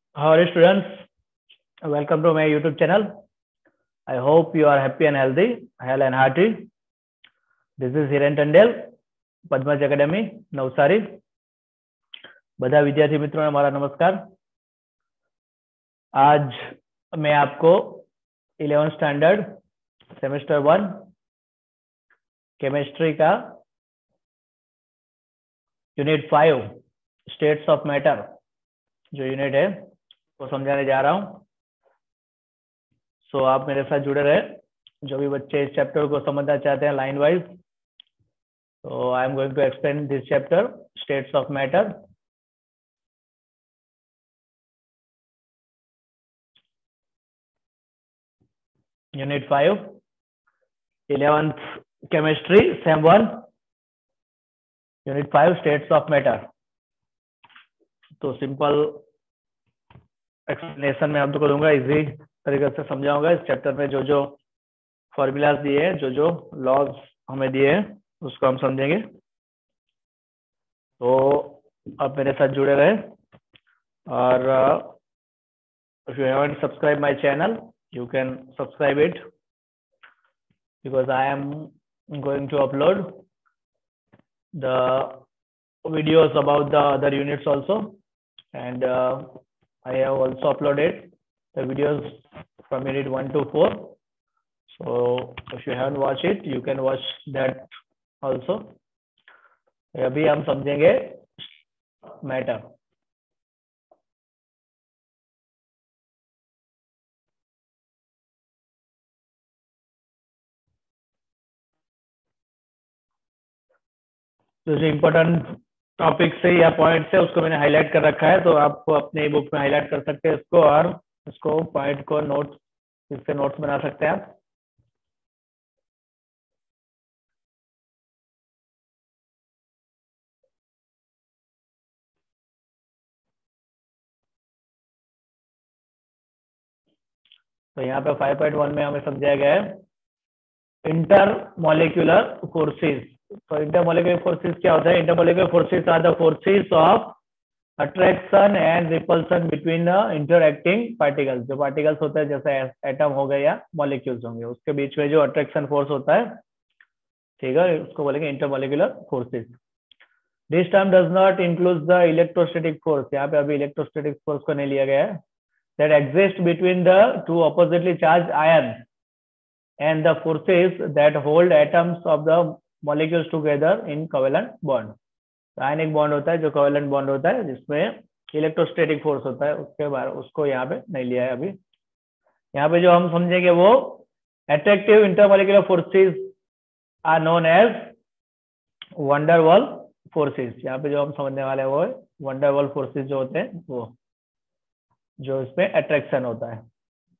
Our students, welcome to my YouTube channel. I hope you are happy and healthy, hell and hearty. This is Hiren Tandel, Padmaj Academy, Navsari. બધા વિદ્યાર્થી મિત્રોને મારા નમસ્કાર. आज मैं आपको 11th स्टैंडर्ड सेमेस्टर 1 केमिस्ट्री का unit 5 states of matter जो यूनिट है वो समझाने जा रहा हूँ. सो आप मेरे साथ जुड़े रहे. जो भी बच्चे इस चैप्टर को समझना चाहते हैं लाइन वाइज, तो I am going to explain this chapter states of matter. Unit 5 11th chemistry sem 1 unit 5 states of matter. तो सिंपल एक्सप्लेनेशन में आप तो करूंगा, इजी तरीके से समझाऊंगा. इस चैप्टर में जो जो फॉर्मूलाज दिए हैं, जो जो लॉज हमें दिए हैं, उसको हम समझेंगे. तो आप मेरे साथ जुड़े रहे. और if you haven't subscribed my channel, you can subscribe it because I am going to upload the videos about the other units also, and I have also uploaded the videos from unit 1 to 4. So if you haven't watched it, you can watch that also. अभी हम समझेंगे matter. जो important topic से या point से उसको मैंने highlight कर रखा है, तो आपको अपने बुक में हाईलाइट कर सकते हैं इसको, और इसको पॉइंट को नोट, इससे नोट्स बना सकते हैं आप. तो यहाँ पे 5.1 में हमें समझाया गया है इंटर मॉलिक्यूलर फोर्सेस. तो इंटर मॉलिक्यूलर फोर्सेस क्या होता है? Intermolecular forces are the forces of attraction and repulsion between the interacting particles. जो पार्टिकल्स होते हैं जैसे एटम हो गए या मॉलिक्यूल्स होंगे, उसके बीच में जो अट्रैक्शन फोर्स होता है, ठीक है, उसको बोलेंगे intermolecular forces. This term does not include the electrostatic force. यहाँ पे अभी इलेक्ट्रोस्टैटिक फोर्स को नहीं लिया गया है. that exist between the two oppositely charged ions and the forces that hold atoms of the molecules together in covalent bond. आयनिक bond होता है जो कोवेलेंट बॉन्ड होता है, जिसमें इलेक्ट्रोस्टैटिक फोर्स होता है, उसके बारे उसको यहाँ पे नहीं लिया है अभी. यहाँ पे जो हम समझेंगे वो attractive intermolecular forces are known as van der Waals forces. यहाँ पे जो हम समझने वाले हैं वो वंडर वॉल फोर्सेस जो होते हैं, वो जो इसमें अट्रैक्शन होता है.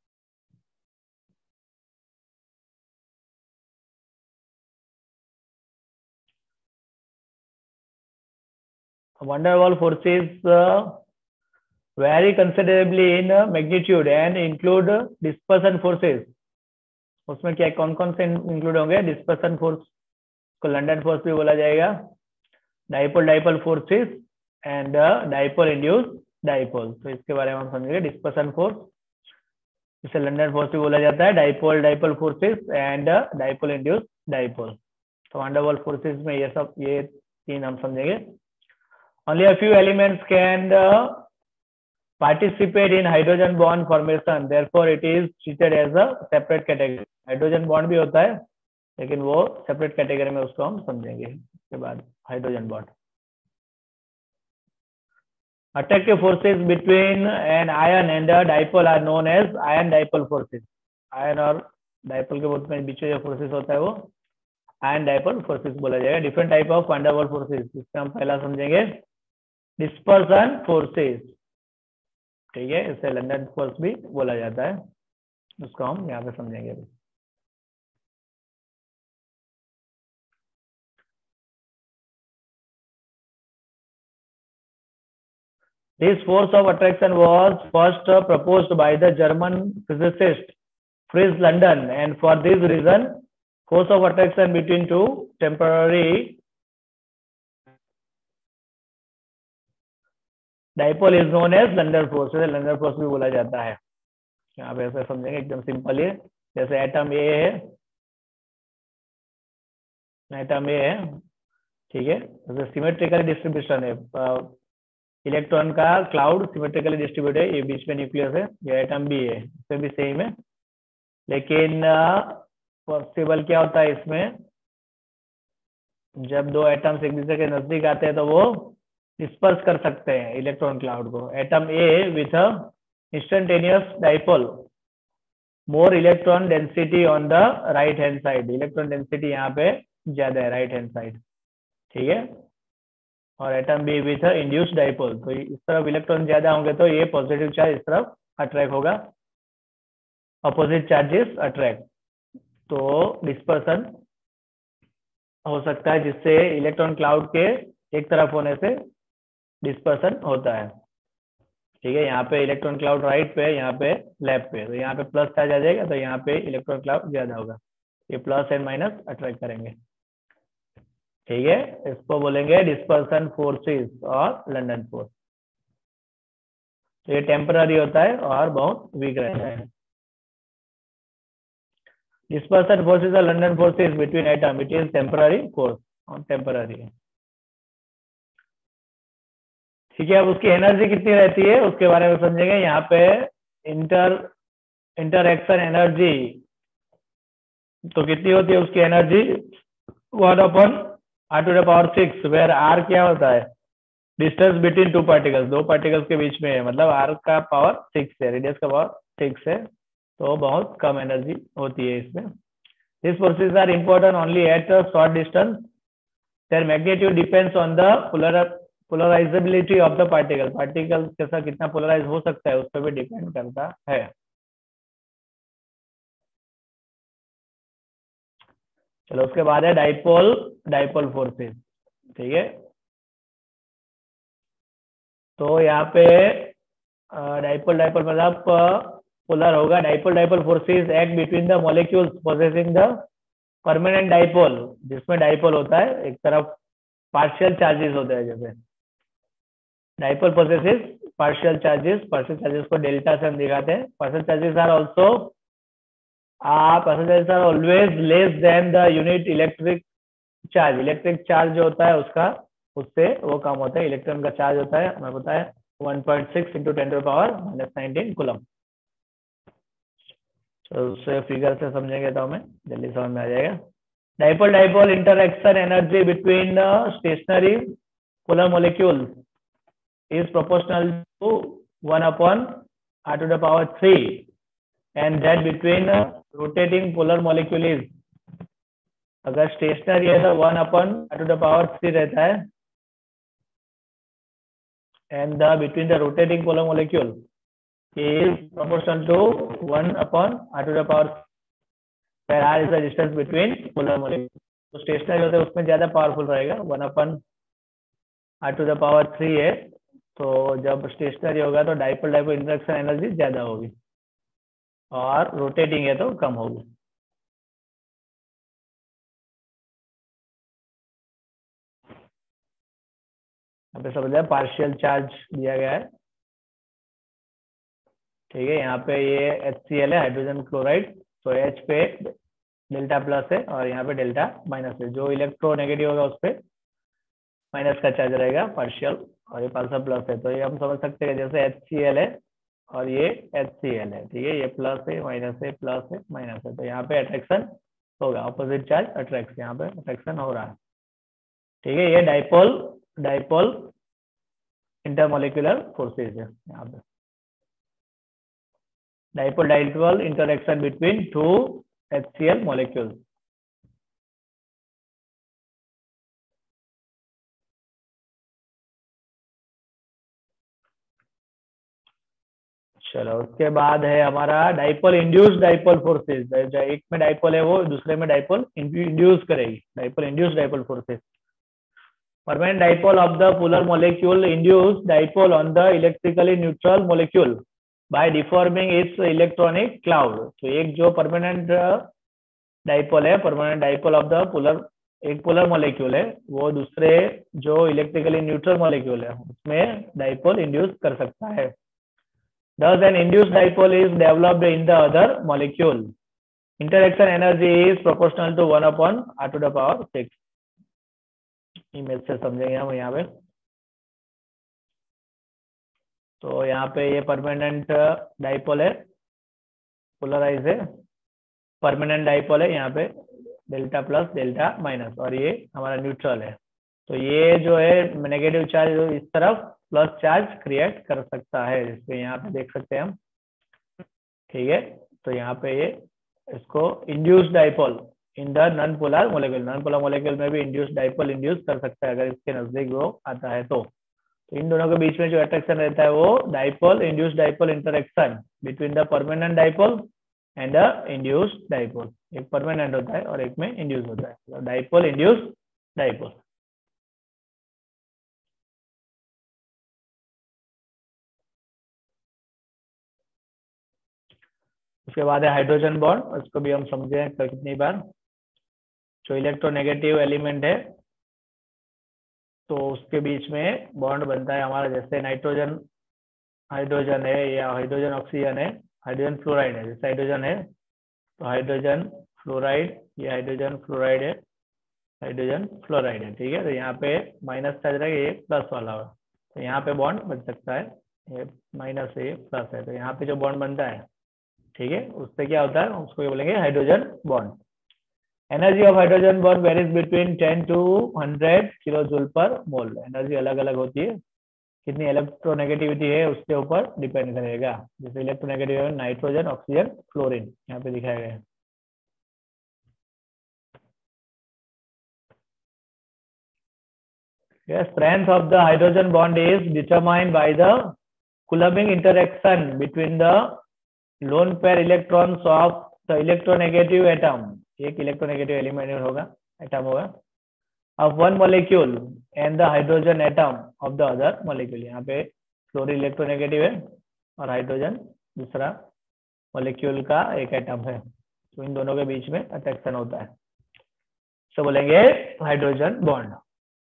Van der Waals forces vary considerably in magnitude and include dispersion forces. उसमें क्या कौन कौन से इंक्लूड होंगे? डिस्पर्सन फोर्स को लंडन फोर्स भी बोला जाएगा, dipole dipole forces and dipole induce dipole. तो इसके बारे में हम समझेंगे. डिस्पर्सन फोर्स, इसे लंडन फोर्स भी बोला जाता है, dipole dipole forces and dipole induce dipole. तो वंडर वॉल फोर्सेस में ये सब, ये तीन हम समझेंगे. Only a few elements can participate in hydrogen bond formation. Therefore, it is treated as a separate category. Hydrogen bond भी होता है, लेकिन वो सेपरेट कैटेगरी में उसको हम समझेंगे इसके बाद. Hydrogen bond. Attractive forces between an ion and a dipole are known as ion dipole forces. Ion और डाइपोल के बीच में जो फोर्सेस होता है वो आयन डाइपोल फोर्सेस बोला जाएगा. Different type of van der Waals forces, जिसमें हम पहला समझेंगे डिस्पर्सन फोर्सेस. ठीक है, इसे लंडन फोर्स भी बोला जाता है, उसको हम यहाँ पे समझेंगे. This force of attraction was first proposed by the German physicist Fritz London, and for this reason, force of attraction between two temporary dipole is known as London force, London force भी बोला जाता है। यहाँ पे ऐसे समझेंगे एकदम simple है। जैसे एटम ए है, एटम ए है, ठीक है, जैसे सिमेट्रिकल डिस्ट्रीब्यूशन है, इलेक्ट्रॉन का क्लाउड सिमेट्रिकली डिस्ट्रीब्यूट है, ये बीच में न्यूक्लियस है, ये एटम भी है, इसमें भी सेम है। लेकिन पॉसिबल क्या होता है इसमें, जब दो एटम्स एक दूसरे के नजदीक आते हैं तो वो डिस्पर्स कर सकते हैं इलेक्ट्रॉन क्लाउड को। Atom A with instantaneous dipole, more electron density on the right hand side, electron density यहाँ पे ज्यादा है राइट हैंड साइड, ठीक है। और atom B with induced dipole, तो इस तरफ इलेक्ट्रॉन ज्यादा होंगे तो ये पॉजिटिव चार्ज इस तरफ अट्रैक्ट होगा, अपोजिट चार्जेस अट्रैक्ट, तो डिस्पर्सन हो सकता है जिससे इलेक्ट्रॉन क्लाउड के एक तरफ होने से डिस्पर्सन होता है, ठीक है। यहाँ पे इलेक्ट्रॉन क्लाउड राइट पे, यहाँ पे लेफ्ट पे, तो यहाँ पे प्लस चार्ज आ जाएगा, तो यहाँ पे इलेक्ट्रॉन क्लाउड ज्यादा होगा, ये प्लस एंड माइनस अट्रैक्ट करेंगे, ठीक है। इसको बोलेंगे डिस्पर्सन फोर्सेस और लंडन फोर्स। तो ये टेम्पररी होता है और बहुत वीक रहता है। डिस्पर्सन फोर्सेस और London forces between atom, it is temporary force और टेम्पररी है, ठीक है। अब उसकी एनर्जी कितनी रहती है उसके बारे में समझेंगे। यहाँ पे इंटरएक्शन एनर्जी तो कितनी होती है उसकी एनर्जी, 1/r⁶, वेयर r क्या होता है, डिस्टेंस बिटवीन टू पार्टिकल्स, दो पार्टिकल्स के बीच में है, मतलब r का पावर 6 है, रेडियस का पावर 6 है, तो बहुत कम एनर्जी होती है इसमें। This forces are important only at short distance, their magnitude depends on the polarisability of the particle, particle के साथ कितना पोलराइज हो सकता है उस पर भी डिपेंड करता है। चलो उसके बाद है डाइपोल फोर्सेस, ठीक है। तो यहाँ पे डाइपोल मतलब पोलर होगा। Dipole forces act between the molecules possessing the permanent dipole, जिसमें डाइपोल होता है एक तरफ पार्शियल चार्जेस होते हैं, जैसे डाइपोल पोजेसेस पार्शियल चार्जेस को डेल्टा से हम दिखाते हैं। Partial charges are also partial charges are always less than the unit electric charge, electric charge जो होता है उसका उससे वो कम होता है, इलेक्ट्रॉन का चार्ज होता है हमें पता है 1.6 × 10⁻⁻⁹ कूलम। तो उससे फिगर से समझेंगे तो हमें जल्दी समझ में आ जाएगा। Dipole interaction energy between stationary polar molecule is proportional to 1/r⁻³ and that between rotating polar molecule is, अगर स्टेशनरी है तो 1/r⁻³ रहता है, and the between the rotating polar molecule is proportional to 1/r⁻, where r is the distance between polar molecule। तो stationary होता है उसमें ज्यादा पावरफुल रहेगा, 1/r⁻³ है, तो जब स्टेशनरी होगा तो डाइपोल इंटरेक्शन एनर्जी ज्यादा होगी और रोटेटिंग है तो कम होगी। यहाँ पे समझ पार्शियल चार्ज दिया गया है, ठीक है। यहाँ पे ये HCl है, हाइड्रोजन क्लोराइड, तो H पे डेल्टा प्लस है और यहाँ पे डेल्टा माइनस है, जो इलेक्ट्रोनेगेटिव होगा उस पर माइनस का चार्ज रहेगा पार्शियल, और ये पार्शियल प्लस है, तो ये हम समझ सकते हैं जैसे HCl है और ये HCl है, ठीक है, ये प्लस है माइनस है प्लस है माइनस है, तो यहाँ पे अट्रैक्शन होगा, अपोजिट चार्ज अट्रैक्ट, यहाँ पे अट्रैक्शन हो रहा है, ठीक है। ये डाइपोल इंटरमोलिकुलर फोर्सेज है, यहाँ पे dipole interaction between two HCl molecule. चलो उसके बाद है हमारा डाइपोल इंड्यूस्ड डाइपोल फोर्सेज, एक में डाइपोल है वो दूसरे में डाइपोल इंड्यूस करेगी, dipole induced dipole forces. Permanent dipole of the polar molecule induce dipole on the electrically neutral molecule by deforming its electronic cloud. तो एक जो परमानेंट डाइपोल है, permanent dipole of the polar एक polar molecule है वो दूसरे जो electrically neutral molecule है उसमें डाइपोल इंड्यूस कर सकता है। Thus an induced dipole is developed in the other molecule. Interaction energy is proportional to 1 upon r to the power 6. Image से समझेंगे हम यहाँ पे। तो यहाँ पे ये परमानेंट डाइपोल है, पोलराइज है, परमानेंट डाइपोल है यहाँ पे डेल्टा प्लस डेल्टा माइनस, और ये हमारा न्यूट्रल है। तो ये जो है नेगेटिव चार्ज इस तरफ प्लस चार्ज क्रिएट कर सकता है, जिसपे यहाँ पे देख सकते हैं हम। ठीक है, तो यहाँ पे ये इसको induced dipole in the non polar molecule, non polar molecule में भी इंड्यूस्ड डाइपोल इंड्यूस कर सकता है अगर इसके नजदीक वो आता है तो इन दोनों के बीच में जो अट्रैक्शन रहता है वो dipole induced dipole interaction between the permanent dipole and the induced dipole. एक परमानेंट होता है और एक में इंड्यूस होता है, डाइपोल इंड्यूस्ड डाइपोल। उसके बाद है हाइड्रोजन बॉन्ड, उसको भी हम समझे हैं कितनी बार। जो इलेक्ट्रोनेगेटिव एलिमेंट है तो उसके बीच में बॉन्ड बनता है हमारा, जैसे नाइट्रोजन हाइड्रोजन है या हाइड्रोजन ऑक्सीजन है, हाइड्रोजन फ्लोराइड है। जैसे हाइड्रोजन है तो हाइड्रोजन फ्लोराइड, ये हाइड्रोजन फ्लोराइड है, हाइड्रोजन फ्लोराइड है। ठीक है, तो यहाँ पे माइनस चार्ज रहेगा, ये प्लस वाला होगा, तो यहाँ पे बॉन्ड बन सकता है, ये माइनस है ये प्लस है, तो यहाँ पे जो बॉन्ड बनता है ठीक है उससे क्या होता है, उसको ये बोलेंगे hydrogen bond. Energy of hydrogen bond varies between 10 to 100 kilo joule per mole. Energy अलग अलग होती है, कितनी इलेक्ट्रोनेगेटिविटी है उसके ऊपर डिपेंड करेगा। जैसे इलेक्ट्रोनेगेटिव है नाइट्रोजन ऑक्सीजन फ्लोरीन, यहाँ पे दिखाया गया है। Strength of the hydrogen bond is determined by the Coulombic interaction between the lone pair electrons of the electronegative atom, एक इलेक्ट्रोनेगेटिव एलिमेंट होगा, एटम होगा, of one molecule and the hydrogen atom of the other molecule। यहाँ पे fluorine electronegative है और hydrogen दूसरा molecule का एक एटम है, तो इन दोनों के बीच में अट्रैक्शन होता है, तो बोलेंगे हाइड्रोजन बॉन्ड।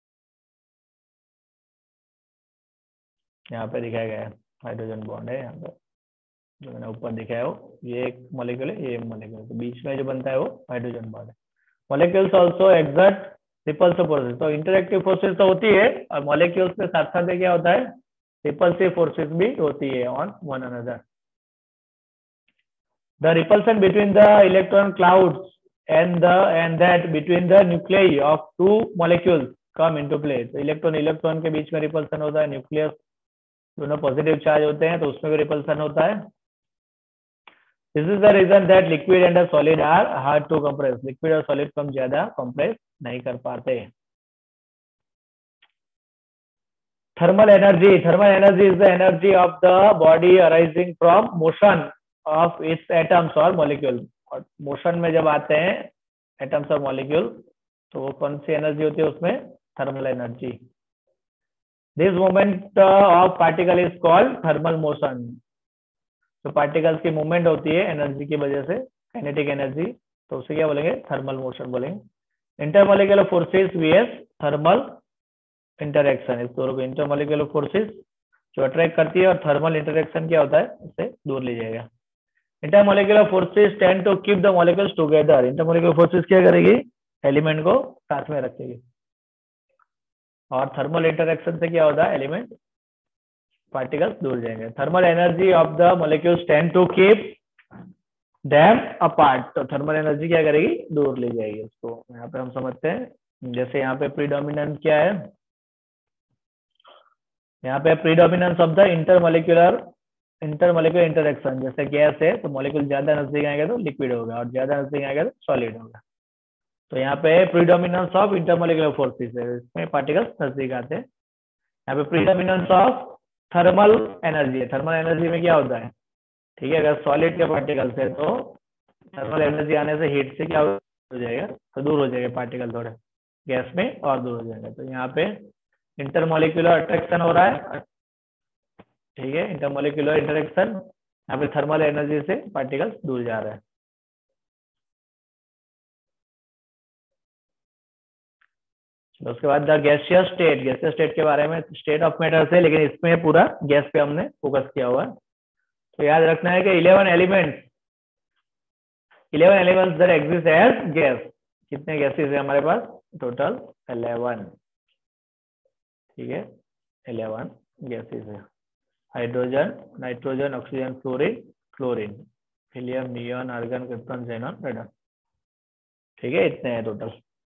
यहाँ पे दिखाया गया है हाइड्रोजन बॉन्ड है, यहाँ पे जो मैंने ऊपर दिखाया हो, ये एक मॉलिक्यूल है, ये मॉलिक्यूल है, तो बीच में जो बनता है वो हाइड्रोजन बॉन्ड है। Molecules also exert repulsive forces, तो इंटरेक्टिव फोर्सेस तो होती है और मॉलिक्यूल्स के साथ साथ क्या होता है, रिपल्सिव फोर्सेस भी होती है on one another. The repulsion between the electron clouds and that between the nuclei of two molecules come into play। तो इलेक्ट्रॉन इलेक्ट्रॉन के बीच में रिपल्सन होता है, न्यूक्लियस दोनों पॉजिटिव चार्ज होते हैं तो उसमें भी रिपल्सन होता है। This is the reason that liquid and solid are hard to compress, liquid और सॉलिड को हम ज्यादा कंप्रेस नहीं कर पाते। Thermal energy, thermal energy is the energy of the body arising from motion of its atoms और molecule. और motion में जब आते हैं एटम्स और मॉलिक्यूल तो वो कौन सी एनर्जी होती है उसमें, thermal energy. This movement of particle is called thermal motion. तो पार्टिकल्स की मूवमेंट होती है एनर्जी की वजह से, काइनेटिक एनर्जी, तो उसे क्या बोलेंगे, थर्मल मोशन बोलेंगे। Intermolecular forces vs thermal interaction, इस दोनों को इंटरमॉलिक्यूलर फोर्सेस जो अट्रैक्ट करती है और थर्मल इंटरेक्शन क्या होता है उससे दूर ले जाएगा। Intermolecular forces tend to keep the molecules together, intermolecular forces क्या करेगी, एलिमेंट को साथ में रखेगी। और थर्मल इंटरेक्शन से क्या होता है, एलिमेंट पार्टिकल्स दूर जाएंगे। Thermal energy of the molecules tend to keep them apart, तो थर्मल एनर्जी क्या करेगी, दूर ले जाएगी उसको। यहाँ पे हम समझते हैं, जैसे यहाँ पे प्रीडोमिनेंस क्या है, यहाँ पे predominance of the intermolecular interaction. जैसे गैस है तो मॉलिक्यूल ज्यादा नजदीक आएगा तो लिक्विड होगा और ज्यादा नजदीक आएगा तो सॉलिड होगा। तो यहाँ पे प्रीडोमिनेंस ऑफ इंटरमॉलिक्यूलर फोर्सेस है, इसमें पार्टिकल्स नजदीक आते हैं। यहाँ पे प्रीडोमिनेंस ऑफ थर्मल एनर्जी है, थर्मल एनर्जी में क्या होता है, ठीक है, अगर सॉलिड के पार्टिकल्स है तो थर्मल एनर्जी आने से हीट से क्या हो जाएगा, तो दूर हो जाएगा पार्टिकल, थोड़े गैस में और दूर हो जाएगा। तो यहाँ पे इंटरमॉलिक्यूलर अट्रैक्शन हो रहा है, ठीक है, इंटरमॉलिक्यूलर इंटरेक्शन, यहाँ पे थर्मल एनर्जी से पार्टिकल्स दूर जा रहा है। उसके बाद द गैसियस स्टेट के बारे में, स्टेट ऑफ मैटर से, लेकिन इसमें पूरा गैस पे हमने फोकस किया हुआ है। तो याद रखना है कि 11 elements that exist as gas. कितने गैसेस है हमारे पास? टोटल 11। ठीक है, 11 गैसेस है। Hydrogen, nitrogen, oxygen, chlorine, helium, neon, argon, krypton, xenon, radon. ठीक है, इतने हैं टोटल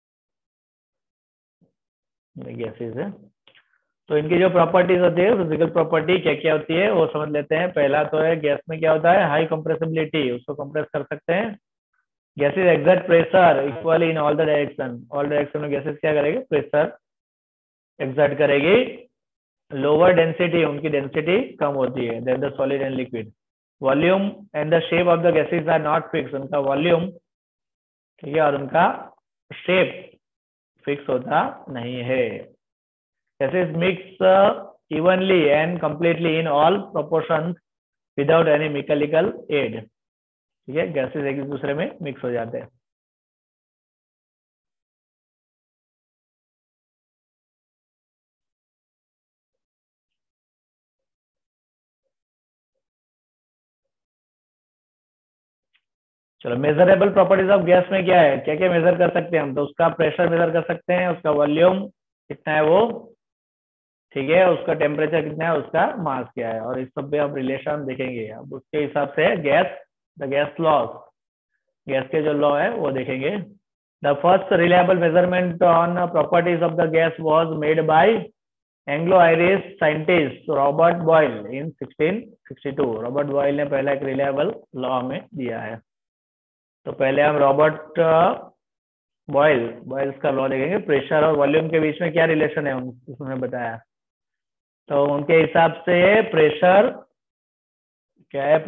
गैसेस है। तो इनकी जो प्रॉपर्टीज होती है, फिजिकल प्रॉपर्टी क्या क्या होती है वो समझ लेते हैं। पहला तो है गैस में क्या होता है, हाई कंप्रेसिबिलिटी, उसको कंप्रेस कर सकते हैं। Gases exert pressure equally in all the direction, all direction में गैसेस क्या करेंगे, प्रेशर एग्जर्ट करेगी। लोअर डेंसिटी, उनकी डेंसिटी कम होती है than the solid and liquid. Volume and the shape of the gases are not fix, उनका volume, ठीक है, और उनका शेप फिक्स होता नहीं है। gases mix evenly and completely in all proportions without any mechanical aid। ठीक है, गैसेस एक दूसरे में मिक्स हो जाते हैं। चलो, मेजरेबल प्रॉपर्टीज ऑफ गैस में क्या है, क्या क्या मेजर कर सकते हैं हम? तो उसका प्रेशर मेजर कर सकते हैं, उसका वॉल्यूम कितना है वो, ठीक है, उसका टेम्परेचर कितना है, उसका मास क्या है, और इस सब पे आप रिलेशन देखेंगे। अब उसके हिसाब से gas, the gas law, gas के जो लॉ है वो देखेंगे। The first reliable measurement on properties of the gas was made by Anglo-Irish scientist Robert Boyle in 1662। Robert Boyle ने पहला एक रिलायबल लॉ हमें दिया है। तो पहले हम रॉबर्ट बॉयल्स का लॉ देखेंगे। प्रेशर और वॉल्यूम के बीच में क्या रिलेशन है उसने बताया। तो उनके हिसाब से प्रेशर क्या है,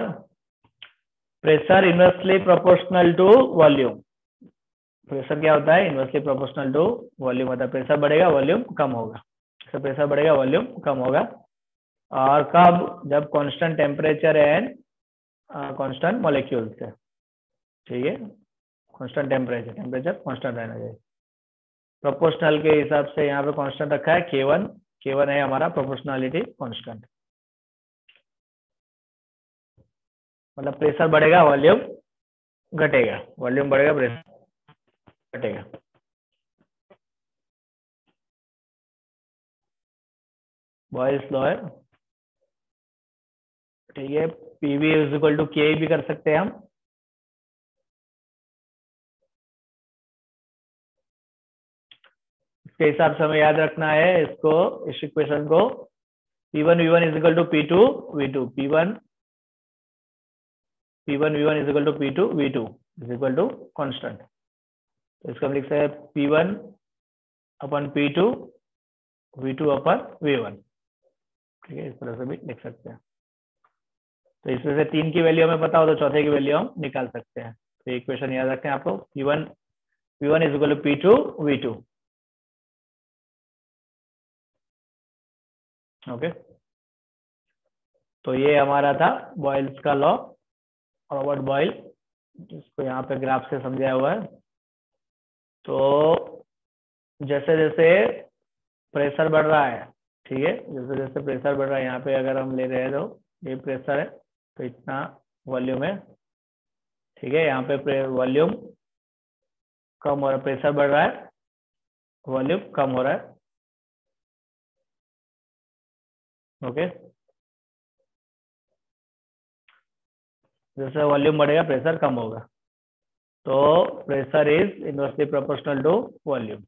pressure inversely proportional to volume. Pressure क्या होता है, इनवर्सली प्रोपोर्शनल टू वॉल्यूम होता है। प्रेशर बढ़ेगा वॉल्यूम कम होगा, प्रेशर बढ़ेगा वॉल्यूम कम होगा। और कब? जब constant temperature and constant molecules है। ठीक है, कांस्टेंट टेम्परेचर कांस्टेंट रहना चाहिए। प्रोपोर्शनल के हिसाब से यहाँ पे कांस्टेंट रखा है K1 है हमारा प्रोपोर्शनलिटी कांस्टेंट। मतलब प्रेशर बढ़ेगा वॉल्यूम घटेगा, वॉल्यूम बढ़ेगा प्रेशर घटेगा। बॉयल्स लॉ है, ठीक है। पीवी इज इक्वल टू के भी कर सकते हैं हम। इसके हिसाब से हमें याद रखना है इसको, इस इक्वेशन को, P1 V1 is equal to P2 V2, P1 V1 is equal to P2 V2 is equal to constant. तो इसको हम लिख सकते हैं P1 अपन P2 V2 अपन V1। ठीक है, इस तरह से भी लिख सकते हैं। तो इसमें से 3 की वैल्यू हमें पता हो तो चौथे की वैल्यू हम निकाल सकते हैं। तो इक्वेशन याद रखें आपको, P1 V1 is equal to P2 V2। Okay, तो ये हमारा था बॉयल्स का लॉ, रॉबर्ट बॉयल, जिसको यहाँ पे ग्राफ से समझाया हुआ है। तो जैसे जैसे प्रेशर बढ़ रहा है, ठीक है, जैसे जैसे प्रेशर बढ़ रहा है, यहाँ पे अगर हम ले रहे हैं तो ये प्रेशर है, तो इतना वॉल्यूम है, ठीक है। यहाँ पे वॉल्यूम कम हो रहा है, प्रेशर बढ़ रहा है, वॉल्यूम कम हो रहा है। ओके, जैसे वॉल्यूम बढ़ेगा प्रेशर कम होगा। तो pressure is inversely proportional to volume.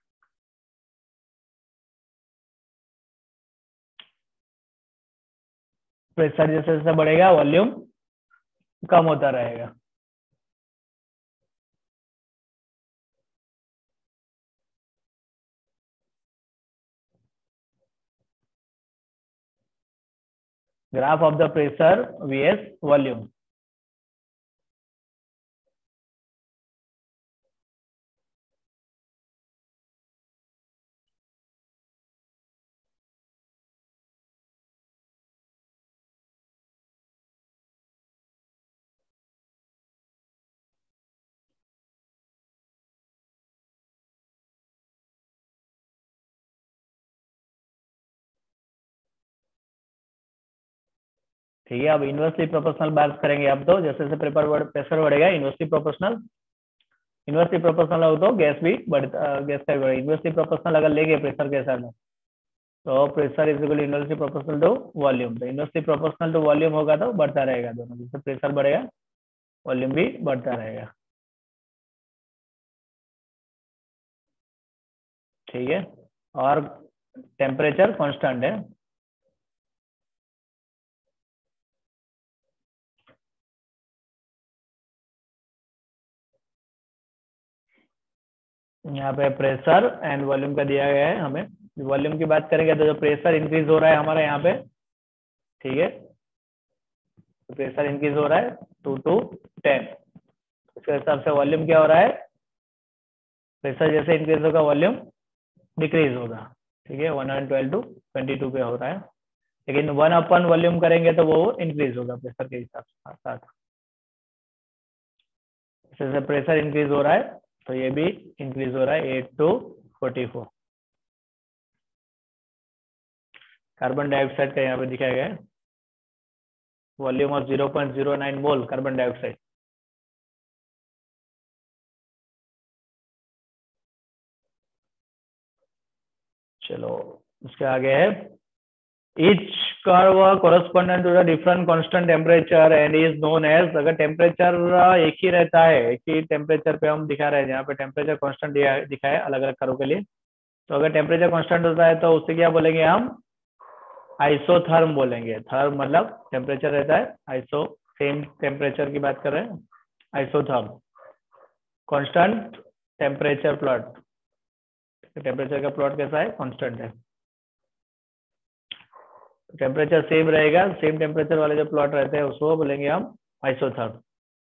Pressure जैसे जैसे बढ़ेगा वॉल्यूम कम होता रहेगा। Graph of the pressure vs volume. ठीक है, अब इनवर्सली प्रोपोर्शनल बात करेंगे। अब तो जैसे जैसे प्रेशर बढ़ेगा इनवर्सली प्रोपोर्शनल हो तो गैस भी बढ़ता, गैस का भी बढ़ेगा। इनवर्सली प्रोपोर्शनल अगर लेंगे प्रेशर के साथ में, तो pressure is equal inversely proportional to volume. तो इनवर्सली प्रोपोर्शनल टू वॉल्यूम होगा तो बढ़ता रहेगा दोनों, जैसे प्रेशर बढ़ेगा वॉल्यूम भी बढ़ता रहेगा। ठीक है, और टेम्परेचर कांस्टेंट है। यहाँ पे प्रेशर एंड वॉल्यूम का दिया गया है हमें। वॉल्यूम की बात करेंगे तो जो प्रेशर इंक्रीज हो रहा है हमारा यहाँ पे, ठीक है, तो प्रेशर इंक्रीज हो रहा है 2 to 10। उसके हिसाब से वॉल्यूम क्या हो रहा है, प्रेशर जैसे इंक्रीज होगा वॉल्यूम डिक्रीज होगा। ठीक है, 112 to 22 पे हो रहा है, लेकिन 1 वॉल्यूम करेंगे तो वो इंक्रीज होगा प्रेशर के हिसाब से साथ। जैसे प्रेशर इंक्रीज हो रहा है तो ये भी इंक्रीज हो रहा है 8 to 44। कार्बन डाइऑक्साइड का यहाँ पे दिखाया गया है volume of 0.09 mole carbon dioxide. चलो उसके आगे है each curve correspondent to the different constant temperature and is known as। अगर टेम्परेचर एक ही रहता है, एक ही टेम्परेचर पे हम दिखा रहे हैं, जहाँ पे टेम्परेचर कांस्टेंट दिखा है अलग अलग कर्व के लिए, तो अगर टेम्परेचर कांस्टेंट होता है तो उससे क्या बोलेंगे हम, आइसोथर्म बोलेंगे। थर्म मतलब टेम्परेचर रहता है, आइसो सेम टेम्परेचर की बात कर रहे हैं, isotherm. Constant temperature plot, temperature का प्लॉट कैसा है, कांस्टेंट है, टेम्परेचर सेम रहेगा, सेम टेम्परेचर वाले जो प्लॉट रहते हैं उसको बोलेंगे हम isotherm.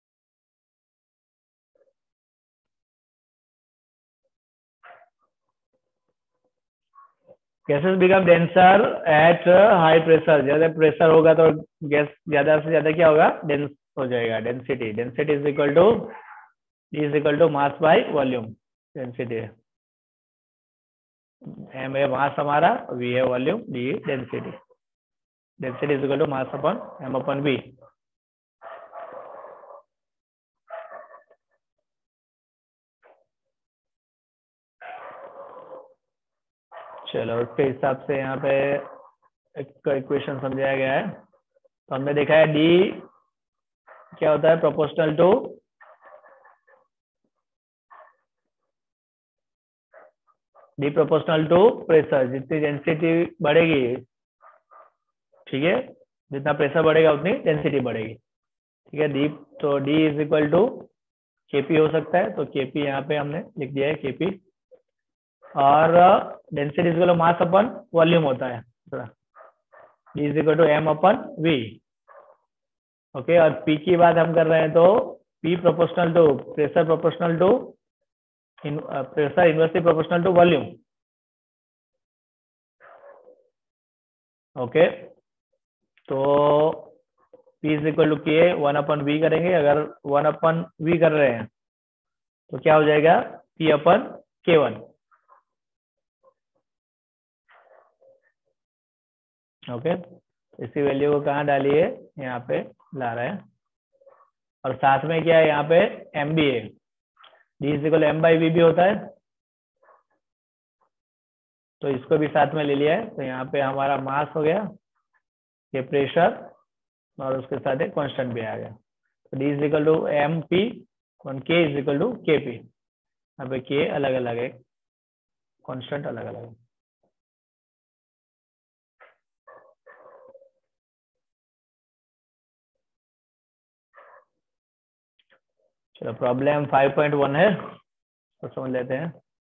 Gases become denser at high pressure. ज्यादा प्रेशर होगा तो गैस ज्यादा से ज्यादा क्या होगा, डेंस हो जाएगा। Density, density is equal to mass by volume. Density M है मास हमारा, वी है volume, D density. Density is equal to mass upon M upon V. चलो उसके हिसाब से यहाँ पे एक इक्वेशन समझाया गया है। तो हमने देखा है डी क्या होता है, proportional to D proportional to pressure. जितनी डेंसिटी बढ़ेगी, ठीक है, जितना प्रेशर बढ़ेगा उतनी डेंसिटी बढ़ेगी। ठीक है, डी, तो D is equal to KP हो सकता है, तो केपी यहाँ पे हमने लिख दिया है केपी। और density is equal to mass upon volume होता है, D is equal to M upon V. Okay, और पी की बात हम कर रहे हैं तो P proportional to pressure, proportional to pressure inversely proportional to volume. Okay, तो P is equal to K 1/V करेंगे। अगर 1/V कर रहे हैं तो क्या हो जाएगा, P/K1। ओके, इसी वैल्यू को कहाँ डालिए, यहाँ पे ला रहे हैं। और साथ में क्या है, यहाँ पे M भी है, D इज इक्वल M/V भी होता है, तो इसको भी साथ में ले लिया है। तो यहाँ पे हमारा मास हो गया, ये प्रेशर, और उसके साथ एक कांस्टेंट भी आ गया। तो D is equal to MP और K is equal to KP। यहाँ पे K अलग अलग है, कांस्टेंट अलग अलग है। चलो प्रॉब्लम 5.1 है, तो समझ लेते हैं।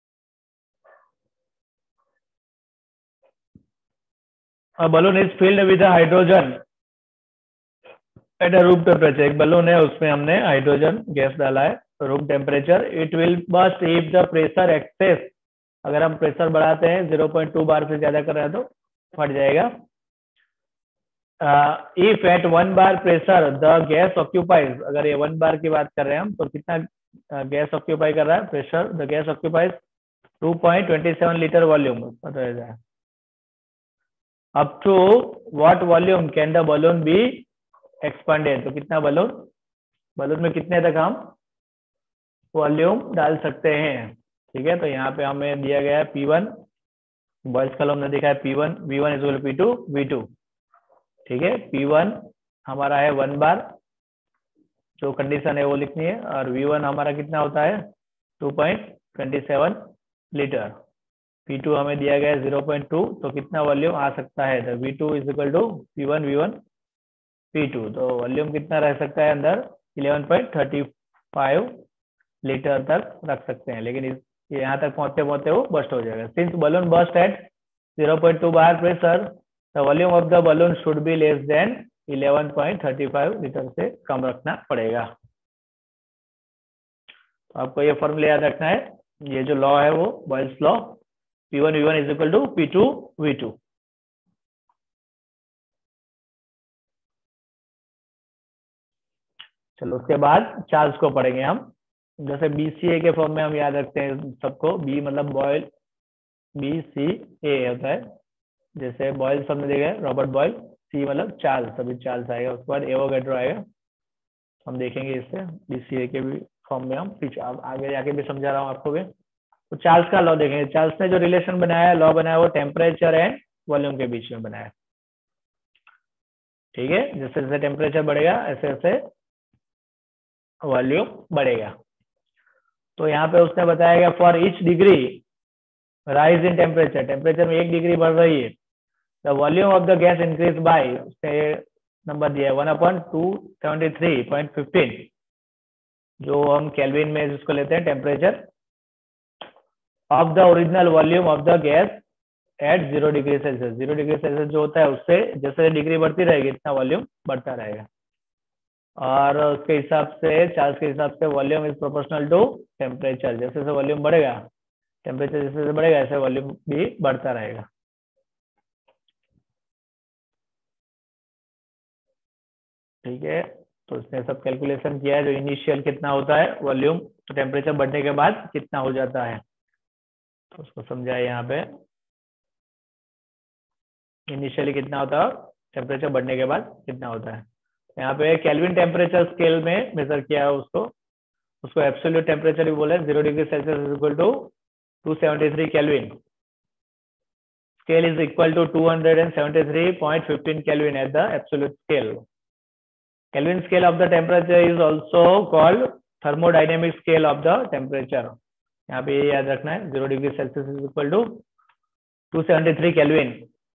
A balloon is filled with hydrogen at a room temperature। एक बलून है, उसमें हमने हाइड्रोजन गैस डाला है, room temperature. It will burst if the pressure excess. अगर हम प्रेशर बढ़ाते हैं 0.2 बार से ज्यादा कर रहे हैं तो फट जाएगा। If at 1 bar pressure the gas occupies. अगर ये 1 बार की बात कर रहे हैं हम, तो कितना गैस ऑक्यूपाई कर रहा है, pressure the gas occupies 2.27 litre volume. Up to what volume can the balloon be expanded, तो कितना बलून, बलून में कितने तक हम वॉल्यूम डाल सकते हैं। ठीक है, तो यहाँ पे हमें दिया गया है P1, बॉयज कॉलम ने देखा है P1, V1 is equal to P2 V2। ठीक है, P1 हमारा है 1 बार, जो कंडीशन है वो लिखनी है, और V1 हमारा कितना होता है 2.27 लीटर। P2 हमें दिया गया है 0.2, तो कितना वॉल्यूम आ सकता है, तो V2 is equal to P1 V1 P2, तो वॉल्यूम कितना रह सकता है अंदर 11.35 लीटर तक रख सकते हैं, लेकिन यहाँ तक पहुंचते पहुंचते वो बस्ट हो जाएगा। Since balloon burst at 0.2 bar pressure, the volume of the balloon should be less than 11.35 litre से कम रखना पड़ेगा। तो आपको ये फॉर्मूला याद रखना है, ये जो लॉ है वो Boyle's law, P1 V1 is equal to P2 V2। चलो उसके बाद चार्ल्स को पढ़ेंगे हम। जैसे BCA के फॉर्म में हम याद रखते हैं सबको, B मतलब बॉयल, BCA होता है, जैसे बॉयल सबने देखा है रॉबर्ट बॉयल, C मतलब चार्ल्स, अभी चार्ल्स आएगा, उसके बाद एवोगैड्रो आएगा, हम देखेंगे इससे BCA के भी फॉर्म में, हम पीछे आगे जाके भी समझा रहा हूँ आपको भी। तो चार्ल्स का लॉ देखेंगे, चार्ल्स ने जो रिलेशन बनाया, लॉ बनाया, वो टेम्परेचर एंड वॉल्यूम के बीच में बनाया। ठीक है, जैसे जैसे टेम्परेचर बढ़ेगा ऐसे ऐसे वॉल्यूम बढ़ेगा। तो यहाँ पे उसने बताया for each degree rise in temperature, temperature में 1 डिग्री बढ़ रही है, the volume of the gas increase by, उसने नंबर दिया है 1/273.15, जो हम केल्विन में जिसको लेते हैं temperature of the original volume of the gas at 0 degree Celsius. 0 degree Celsius जो होता है उससे जैसे डिग्री बढ़ती रहेगी इतना वॉल्यूम बढ़ता रहेगा, और उसके हिसाब से चार्ल्स के हिसाब से volume is proportional to temperature, जैसे जैसे वॉल्यूम बढ़ेगा, टेम्परेचर जैसे जैसे बढ़ेगा ऐसे वॉल्यूम भी बढ़ता रहेगा। ठीक है, तो उसने सब कैलकुलेशन किया है, जो इनिशियल कितना होता है वॉल्यूम, तो टेम्परेचर बढ़ने के बाद कितना हो जाता है, तो उसको समझाए यहाँ पे इनिशियली कितना होता है, टेम्परेचर बढ़ने के बाद कितना होता है। यहाँ पे केल्विन टेम्परेचर स्केल में मेजर किया है उसको, उसको एब्सोल्यूट टेम्परेचर भी बोले, 0 degree Celsius is equal to 273 kelvin, scale is equal to 273.15 Kelvin at the absolute scale. Kelvin scale of the temperature is also called thermodynamic scale of the temperature. यहाँ पे ये याद रखना है, 0 degree Celsius is equal to 273 kelvin.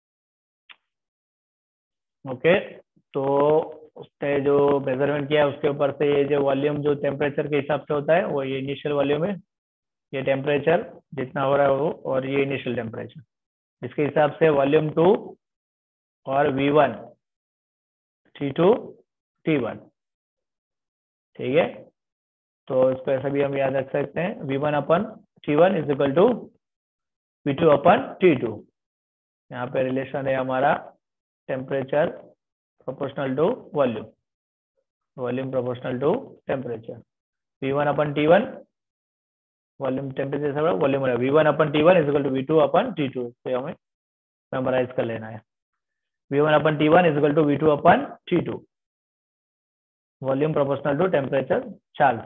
Okay, तो उसने जो measurement किया उसके ऊपर से ये जो वॉल्यूम जो टेम्परेचर के हिसाब से होता है वो ये इनिशियल वॉल्यूम है, ये टेम्परेचर जितना हो रहा है वो, और ये इनिशियल टेम्परेचर, इसके हिसाब से वॉल्यूम 2 और V1 T2 T1। ठीक है, तो इसको ऐसा भी हम याद रख सकते हैं, V1/T1 is equal to V2/T2। यहाँ पे रिलेशन है हमारा temperature proportional to volume, volume proportional to temperature. V1/T1 volume temperature से volume, V1/T1 is equal to V2/T2, तो हमें मेमोराइज कर लेना है। V1/T1 is equal to V2/T2, volume proportional to temperature Charles.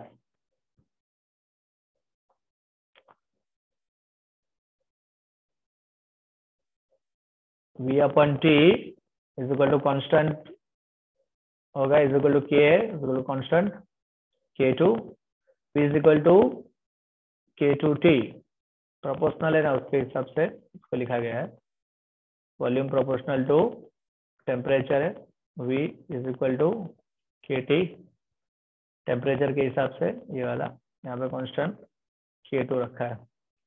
V/T is equal to constant होगा, is equal to K is equal to constant K2, P is equal to K2T, proportional है ना, उसके हिसाब से इसको लिखा गया है, वॉल्यूम प्रोपोर्शनल टू टेम्परेचर है, V is equal to KT, temperature के हिसाब से ये वाला यहाँ पे कांस्टेंट K2 रखा है,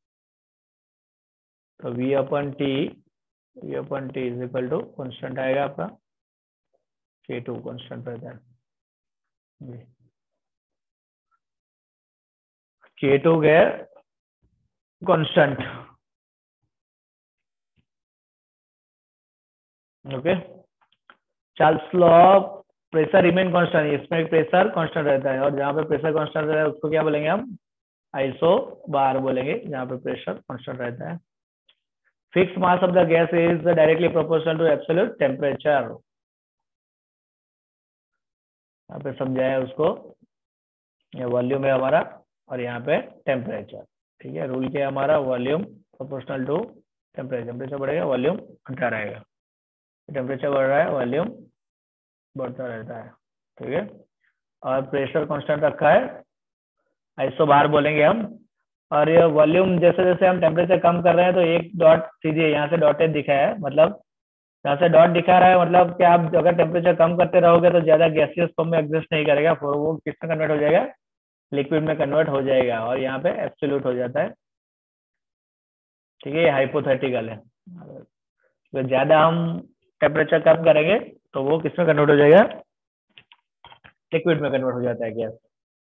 तो V/T is equal to constant आएगा आपका K2, कांस्टेंट रहता है, K2 गया constant. Okay, Charles law pressure remain constant, इसमें प्रेशर कांस्टेंट रहता है, और जहाँ पे प्रेशर कांस्टेंट रहता है उसको क्या बोलेंगे हम, आइसो बार बोलेंगे, जहाँ पे प्रेशर कांस्टेंट रहता है। Fix mass of the gas is directly proportional to absolute temperature. यहाँ पे समझाया उसको, ये वॉल्यूम है हमारा और यहाँ पे टेम्परेचर। ठीक है, रूल क्या है हमारा, volume proportional to temperature, temperature बढ़ेगा वॉल्यूम घटता रहेगा, टेम्परेचर बढ़ रहा है वॉल्यूम बढ़ता रहता है। ठीक है, और प्रेशर कांस्टेंट रखा है, आइसो बार बोलेंगे हम। और ये वॉल्यूम जैसे जैसे हम टेम्परेचर कम कर रहे हैं तो एक डॉट सीधे यहाँ से डॉटेड दिखा है, मतलब यहाँ से डॉट दिखा रहा है, मतलब कि आप अगर टेम्परेचर कम करते रहोगे तो ज्यादा गैसियस फॉर्म में एग्जिस्ट नहीं करेगा, फिर वो किस में कन्वर्ट हो जाएगा, लिक्विड में कन्वर्ट हो जाएगा और यहाँ पे एब्सोल्यूट हो जाता है। ठीक है, ये हाइपोथेटिकल है, तो ज्यादा हम टेम्परेचर कम करेंगे तो वो किस में कन्वर्ट हो जाएगा, लिक्विड में कन्वर्ट हो जाता है gas.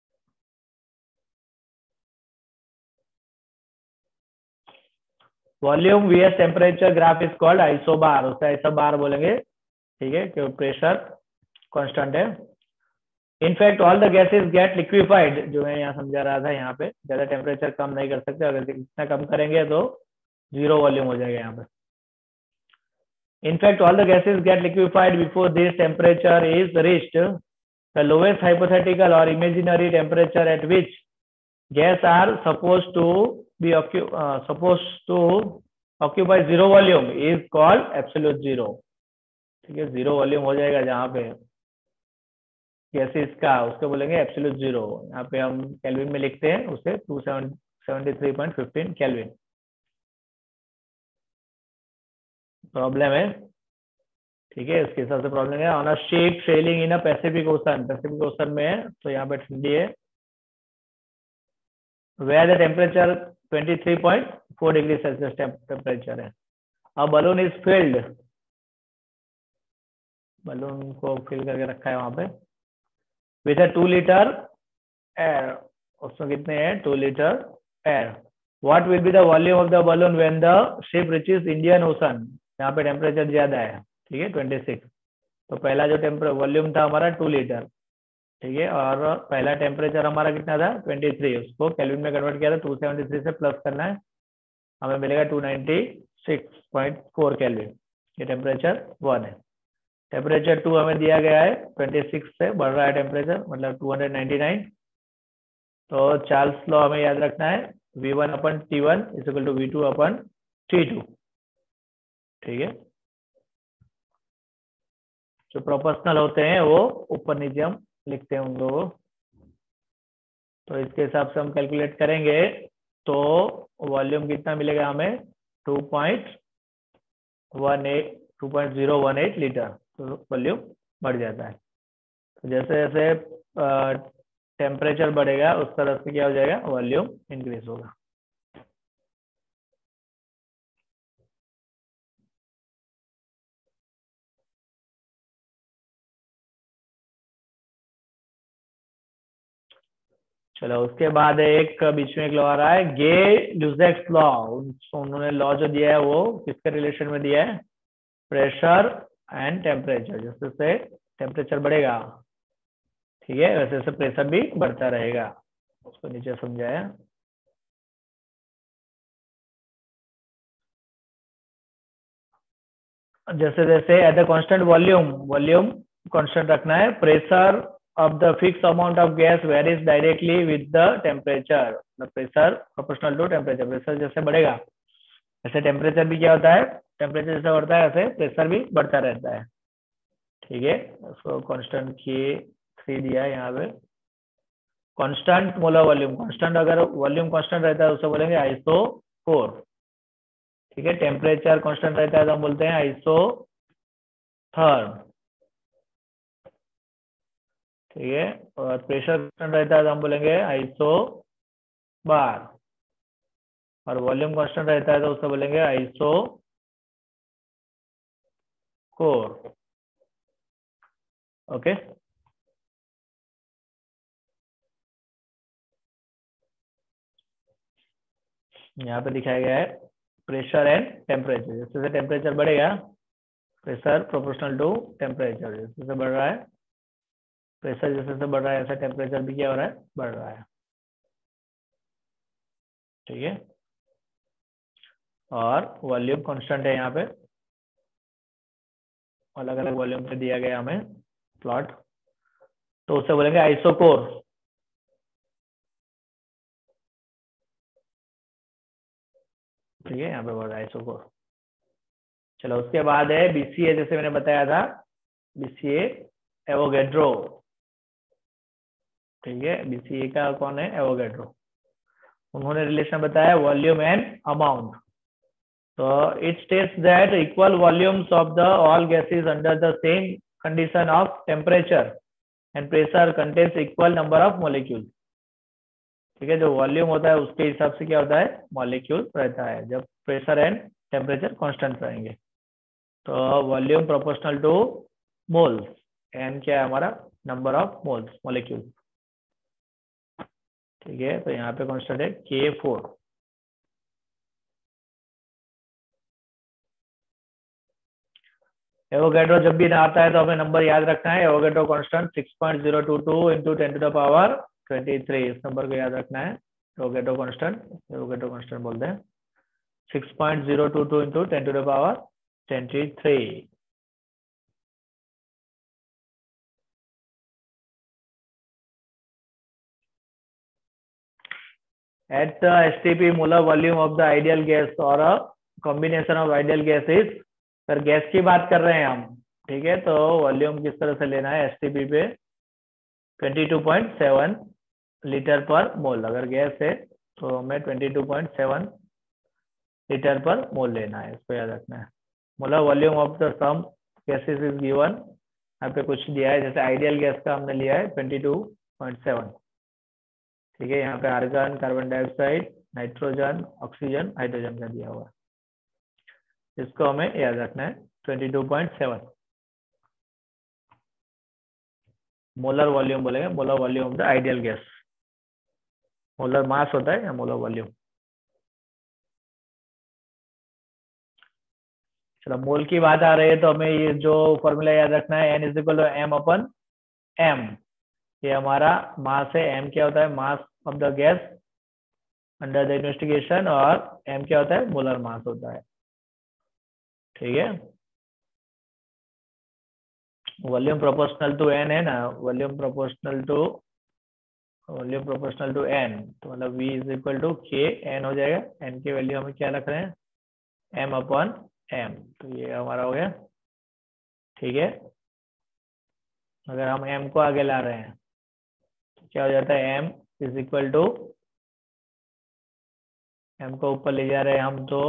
Volume vs temperature graph is called isobar, उसे आइसोबार बोलेंगे। ठीक है, क्योंकि प्रेशर कांस्टेंट है। In fact all the gases get liquefied, जो मैं यहाँ समझा रहा था, यहाँ पे ज्यादा टेम्परेचर कम नहीं कर सकते, अगर इतना कम करेंगे तो जीरो वॉल्यूम हो जाएगा यहाँ पे। In fact all the gases get liquefied before this temperature is reached the lowest hypothetical और imaginary temperature at which gas are supposed to occupy zero volume is called absolute zero। ठीक है, zero volume हो जाएगा जहाँ पे gases का, उसको बोलेंगे एब्सोल्यूट जीरो। यहाँ पे हम केल्विन में लिखते हैं उसे 273.15 केल्विन। प्रॉब्लम है, ठीक है, इसके हिसाब से प्रॉब्लम है। On a ship sailing in a Pacific Ocean, Pacific Ocean में है तो यहाँ पे ठंडी है, where the temperature 23.4 degree Celsius temperature है। अब बलून इज फिल्ड, बलून को फिल करके रखा है वहां पे, विथ अ 2 लीटर एयर, उसमें कितने हैं, 2 litre air. What will be the volume of the balloon when the ship reaches Indian Ocean, यहाँ पे टेम्परेचर ज्यादा है, ठीक है 26। तो पहला जो वॉल्यूम था हमारा 2 लीटर, ठीक है, और पहला टेम्परेचर हमारा कितना था 23, उसको केल्विन में कन्वर्ट किया था, 273 से प्लस करना है, हमें मिलेगा 296.4 केल्विन। ये टेम्परेचर 1 है। टेम्परेचर 2 हमें दिया गया है, 26 से बढ़ रहा है टेम्परेचर, मतलब 299। तो चार्ल्स लॉ हमें याद रखना है, V1 upon T1 is equal to V2 upon T2। ठीक है, जो प्रोपोर्शनल होते हैं वो ऊपर नीचे हम लिखते हैं उनको, तो इसके हिसाब से हम कैलकुलेट करेंगे तो वॉल्यूम कितना मिलेगा हमें, 2.018 लीटर, तो वॉल्यूम बढ़ जाता है। तो जैसे जैसे टेम्परेचर बढ़ेगा उस तरह से क्या हो जाएगा, वॉल्यूम इंक्रीज होगा। चलो, उसके बाद एक बीच में एक लॉ आ रहा है, गे ल्यूजेक्स लॉ। उन्होंने लॉ जो दिया है वो किसके रिलेशन में दिया है, प्रेशर एंड टेम्परेचर। जैसे जैसे टेम्परेचर बढ़ेगा, ठीक है, वैसे वैसे प्रेशर भी बढ़ता रहेगा, उसको नीचे समझाया। जैसे जैसे at the constant volume, volume constant रखना है, pressure of the fix amount of gas varies directly with the temperature, pressure proportional to temperature. Pressure जैसे बढ़ेगा ऐसे टेम्परेचर भी क्या होता है, टेम्परेचर जैसे बढ़ता है ऐसे प्रेशर भी बढ़ता रहता है। ठीक है, उसको कांस्टेंट की 3 दिया है यहाँ पे। कांस्टेंट मोलर वॉल्यूम, कांस्टेंट अगर वॉल्यूम कांस्टेंट रहता है उसे बोलेंगे आइसो कोर। ठीक है, टेम्परेचर कांस्टेंट रहता है तो हम बोलते हैं आइसो थर्म। ठीक है, और प्रेशर कांस्टेंट रहता है तो हम बोलेंगे आइसो बार, और वॉल्यूम कांस्टेंट रहता है तो उससे बोलेंगे आइसो कोर। ओके, यहाँ पे दिखाया गया है प्रेशर एंड टेम्परेचर। जैसे जैसे टेम्परेचर बढ़ेगा, प्रेशर प्रोपोर्शनल टू टेम्परेचर, जैसे जैसे बढ़ रहा है प्रेशर, जैसे जैसे बढ़ रहा है ऐसा टेम्परेचर भी क्या हो रहा है, बढ़ रहा है। ठीक है, और वॉल्यूम कांस्टेंट है यहाँ पे, अलग अलग वॉल्यूम पे दिया गया हमें प्लॉट। तो उसे बोलेंगे आइसोकोर। ठीक है, यहाँ पे बोल आइसोकोर। चलो उसके बाद है बीसीए, जैसे मैंने बताया था बीसीए एवोगैड्रो। ठीक है, बीसीए का कौन है? एवोगैड्रो। उन्होंने रिलेशन बताया वॉल्यूम एंड अमाउंट। तो it states that equal volumes of the all gases under the same condition of temperature and pressure contains equal number of molecule. ठीक है, जो वॉल्यूम होता है उसके हिसाब से क्या होता है? मॉलिक्यूल रहता है, जब प्रेशर एंड टेम्परेचर कांस्टेंट रहेंगे। तो volume proportional to moles, n क्या है हमारा? Number of moles, molecule. ठीक है, तो यहाँ पे कांस्टेंट है K4। एवोगैड्रो जब भी ना आता है तो हमें नंबर याद रखना है। Avogadro constant 6.022 into 10⁻23। इस नंबर को याद रखना है। एवोगैड्रो कांस्टेंट बोलते हैं 6.022 into 10⁻23। At the STP, molar volume of the ideal gas or a combination of ideal gases, अगर गैस की बात कर रहे हैं हम, ठीक है, तो वॉल्यूम किस तरह से लेना है? एसटीपी पे 22.7 लीटर पर मोल। अगर गैस है तो हमें 22.7 लीटर पर मोल लेना है, इसको याद रखना है। Molar volume of the some gases is given. यहाँ पे कुछ दिया है, जैसे आइडियल गैस का हमने लिया है 22.7। ठीक है, यहाँ पे argon, carbon dioxide, nitrogen, oxygen, hydrogen का दिया हुआ है, इसको हमें याद रखना है 22.7 मोलर वॉल्यूम बोलेंगे। Molar volume of the ideal gas. Molar mass होता है या मोलर वॉल्यूम। चलो मोल की बात आ रही है तो हमें ये जो फॉर्मूला याद रखना है, N is equal to M upon M। ये हमारा मास है। M क्या होता है? Mass of the gas under the investigation. और M क्या होता है? मोलर मास होता है। ठीक है, वॉल्यूम प्रोपोर्शनल टू N है ना, वॉल्यूम प्रोपोर्शनल टू N, तो मतलब V is equal to K N हो जाएगा। N की वैल्यू हमें क्या रख रहे हैं? M upon M। तो ये हमारा हो गया। ठीक है, अगर हम M को आगे ला रहे हैं तो क्या हो जाता है? M is equal to, M को ऊपर ले जा रहे हैं हम तो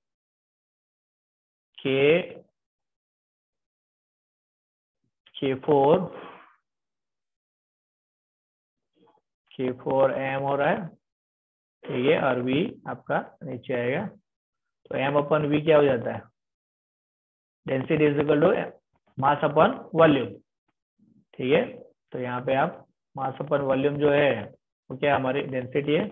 K4 M हो रहा है। ठीक है, और V आपका नीचे आएगा। तो M अपन V क्या हो जाता है? Density is equal to mass upon volume. ठीक है, तो यहाँ पे आप मास अपन वॉल्यूम जो है वो क्या हमारी डेंसिटी है।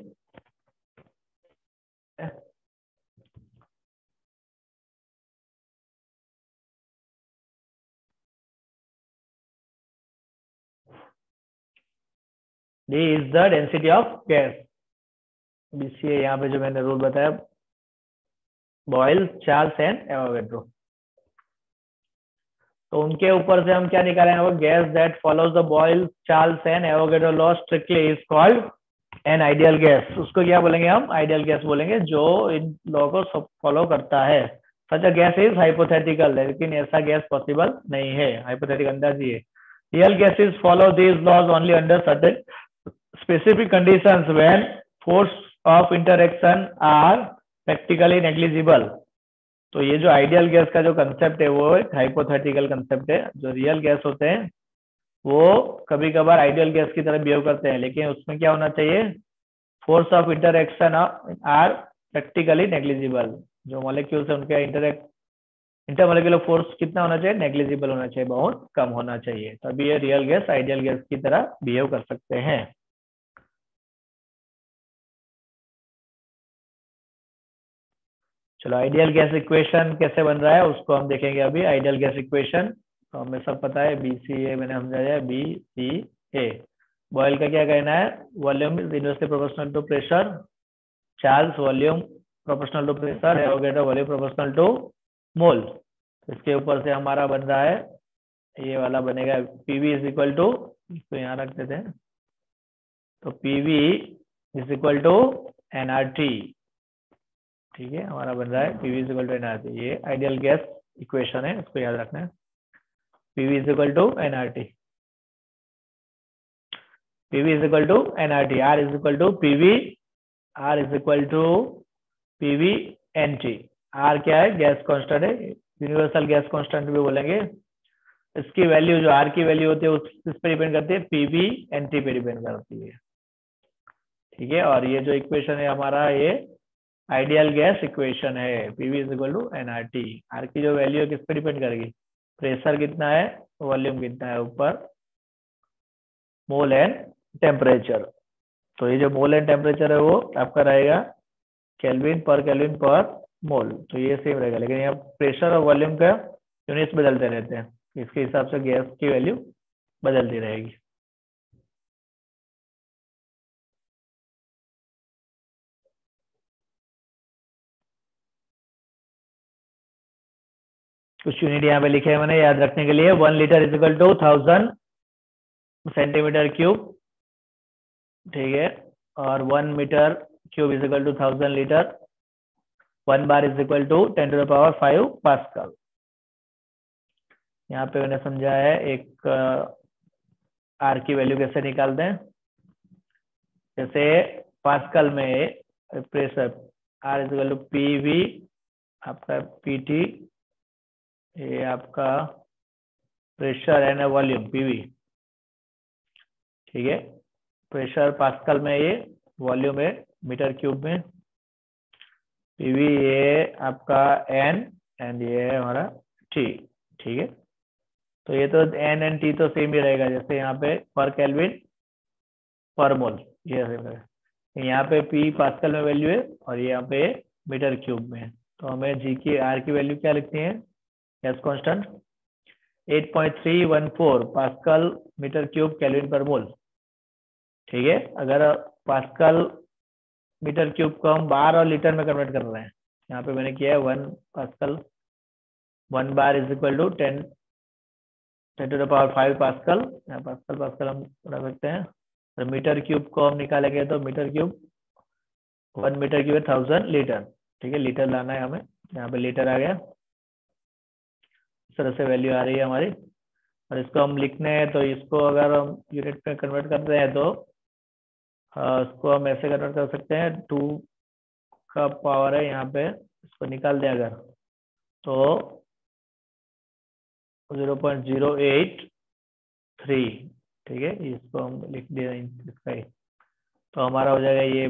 D is the density of gas. बीसीए यहाँ पे जो मैंने रूल बताया, बॉयल, चार्ल्स एंड एवोगैड्रो। तो उनके ऊपर से हम क्या निकालेंगे? Gas that follows the Boyle, Charles and Avogadro law strictly is called an ideal gas. उसको क्या बोलेंगे हम? आइडियल गैस बोलेंगे, जो इन लॉ को फॉलो करता है। Such a gas is hypothetical, लेकिन ऐसा गैस पॉसिबल नहीं है। हाइपोथेटिकल अंदाज ये, real gases follow these laws only under certain specific conditions when force of interaction are practically negligible. तो ये जो आइडियल गैस का जो कंसेप्ट है वो एक हाइपोथेटिकल कंसेप्ट है। जो रियल गैस होते हैं वो कभी कभार आइडियल गैस की तरह बिहेव करते हैं, लेकिन उसमें क्या होना चाहिए? Force of interaction are practically negligible. जो मॉलिक्यूल्स है उनके इंटरमॉलिक्यूलर फोर्स कितना होना चाहिए? नेग्लिजिबल होना चाहिए, बहुत कम होना चाहिए, तभी ये रियल गैस आइडियल गैस की तरह बिहेव कर सकते हैं। चलो आइडियल गैस इक्वेशन कैसे बन रहा है उसको हम देखेंगे अभी। आइडियल गैस इक्वेशन तो हमें सब पता है, BCA मैंने समझाया, BCA। बॉयल का क्या कहना है? Volume is inversely proportional to pressure. Charles volume proportional to pressure. Avogadro volume proportional to mole. इसके ऊपर से हमारा बन रहा है, ये वाला बनेगा PV इज इक्वल टू इसको यहाँ रख देते हैं। तो PV is equal to nRT, ठीक है, हमारा बन रहा है PV is equal to nRT. ये आइडियल गैस इक्वेशन है, इसको याद रखना है। PV is equal to nRT, PV is equal to nRT, R is equal to PV, R is equal to PV nT. R क्या है? गैस कांस्टेंट है, universal gas constant भी बोलेंगे। इसकी वैल्यू जो आर की वैल्यू होती है उस किस पे डिपेंड करती है? पीवी एनटी पे डिपेंड करती है, ठीक है। और ये जो इक्वेशन है हमारा, ये आइडियल गैस इक्वेशन है। PV is equal to nRT. R की जो वैल्यू है किस पे डिपेंड करेगी? प्रेशर कितना है, वॉल्यूम कितना है, ऊपर मोल एंड टेम्परेचर। तो ये जो मोल एंड टेम्परेचर है वो आपका रहेगा केल्विन पर मोल, तो ये सेम रहेगा। लेकिन यहाँ प्रेशर और वॉल्यूम का यूनिट्स बदलते रहते हैं, इसके हिसाब से गैस की वैल्यू बदलती रहेगी। कुछ यूनिट यहाँ पे लिखे हैं मैंने याद रखने के लिए। 1 litre is equal to 1000 centimetre cube, ठीक है। और 1 metre cube is equal to 1000 litre. 1 bar is equal to 10⁵ pascal. यहाँ पे मैंने समझा है एक आर की वैल्यू कैसे निकालते हैं। जैसे पास्कल में pressure R is equal to PV, आपका पीटी, ये आपका प्रेशर एंड वॉल्यूम पीवी, ठीक है। प्रेशर पास्कल में, ये वॉल्यूम है मीटर क्यूब में। पीवी ये आपका एन एंड ये है हमारा टी, ठीक है। तो ये तो एन एंड टी तो सेम ही रहेगा, जैसे यहाँ पे पर केल्विन पर मोल, ये सेम रहेगा। यहाँ पे पी पास्कल में वैल्यू है और ये यहाँ पे मीटर क्यूब में। तो हमें जी की आर की वैल्यू क्या लिखनी है? Gas constant 8.314 pascal metre cube kelvin per mole, ठीक है। अगर पास्कल मीटर क्यूब को हम बार और लीटर में कन्वर्ट कर रहे हैं, यहाँ पे मैंने किया है 1 pascal, 1 bar is equal to 10⁵ pascal. यहाँ पास्कल हम रख सकते हैं। और मीटर क्यूब को हम निकालेंगे तो मीटर क्यूब 1 मीटर क्यूब है 1000 लीटर, ठीक है। लीटर लाना है हमें, यहाँ पे लीटर आ गया। इस तरह से वैल्यू आ रही है हमारी। और इसको हम लिखने हैं तो इसको अगर हम यूनिट में कन्वर्ट करते हैं तो इसको हम ऐसे कन्वर्ट कर सकते हैं। 2 का पावर है यहाँ पे, इसको निकाल दें अगर तो 0.083, ठीक है। इसको हम लिख दिया इसका ही, तो हमारा हो जाएगा ये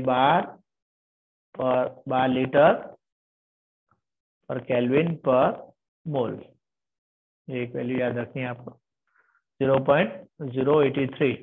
बार लीटर पर केल्विन पर मोल। ये एक वैल्यू याद रखनी है आपको, 0.083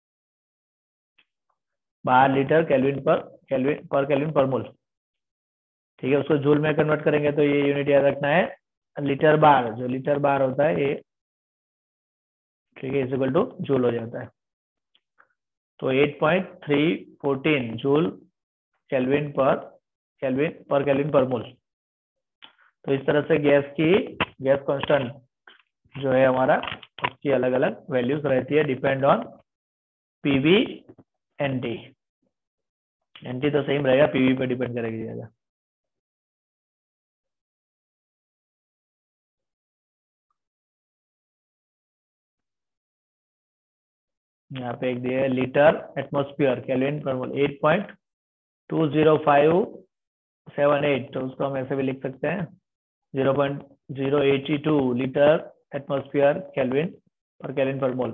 bar litre kelvin per mole, ठीक है। उसको जूल में कन्वर्ट करेंगे तो ये यूनिट याद रखना है लीटर बार, जो लीटर बार होता है ये, ठीक है, इज इक्वल टू जूल हो जाता है। तो 8.314 जूल केल्विन पर मोल। तो इस तरह से गैस कांस्टेंट जो है हमारा, उसकी अलग अलग वैल्यूज रहती है depend on PV nT. NT तो सेम रहेगा, पीवी पे डिपेंड करेगी ज्यादा। यहाँ पे एक दिया है लीटर एटमॉस्फेयर केल्विन पर मोल 8.20578, तो उसको हम ऐसे भी लिख सकते हैं 0.082 litre atmosphere kelvin per mole,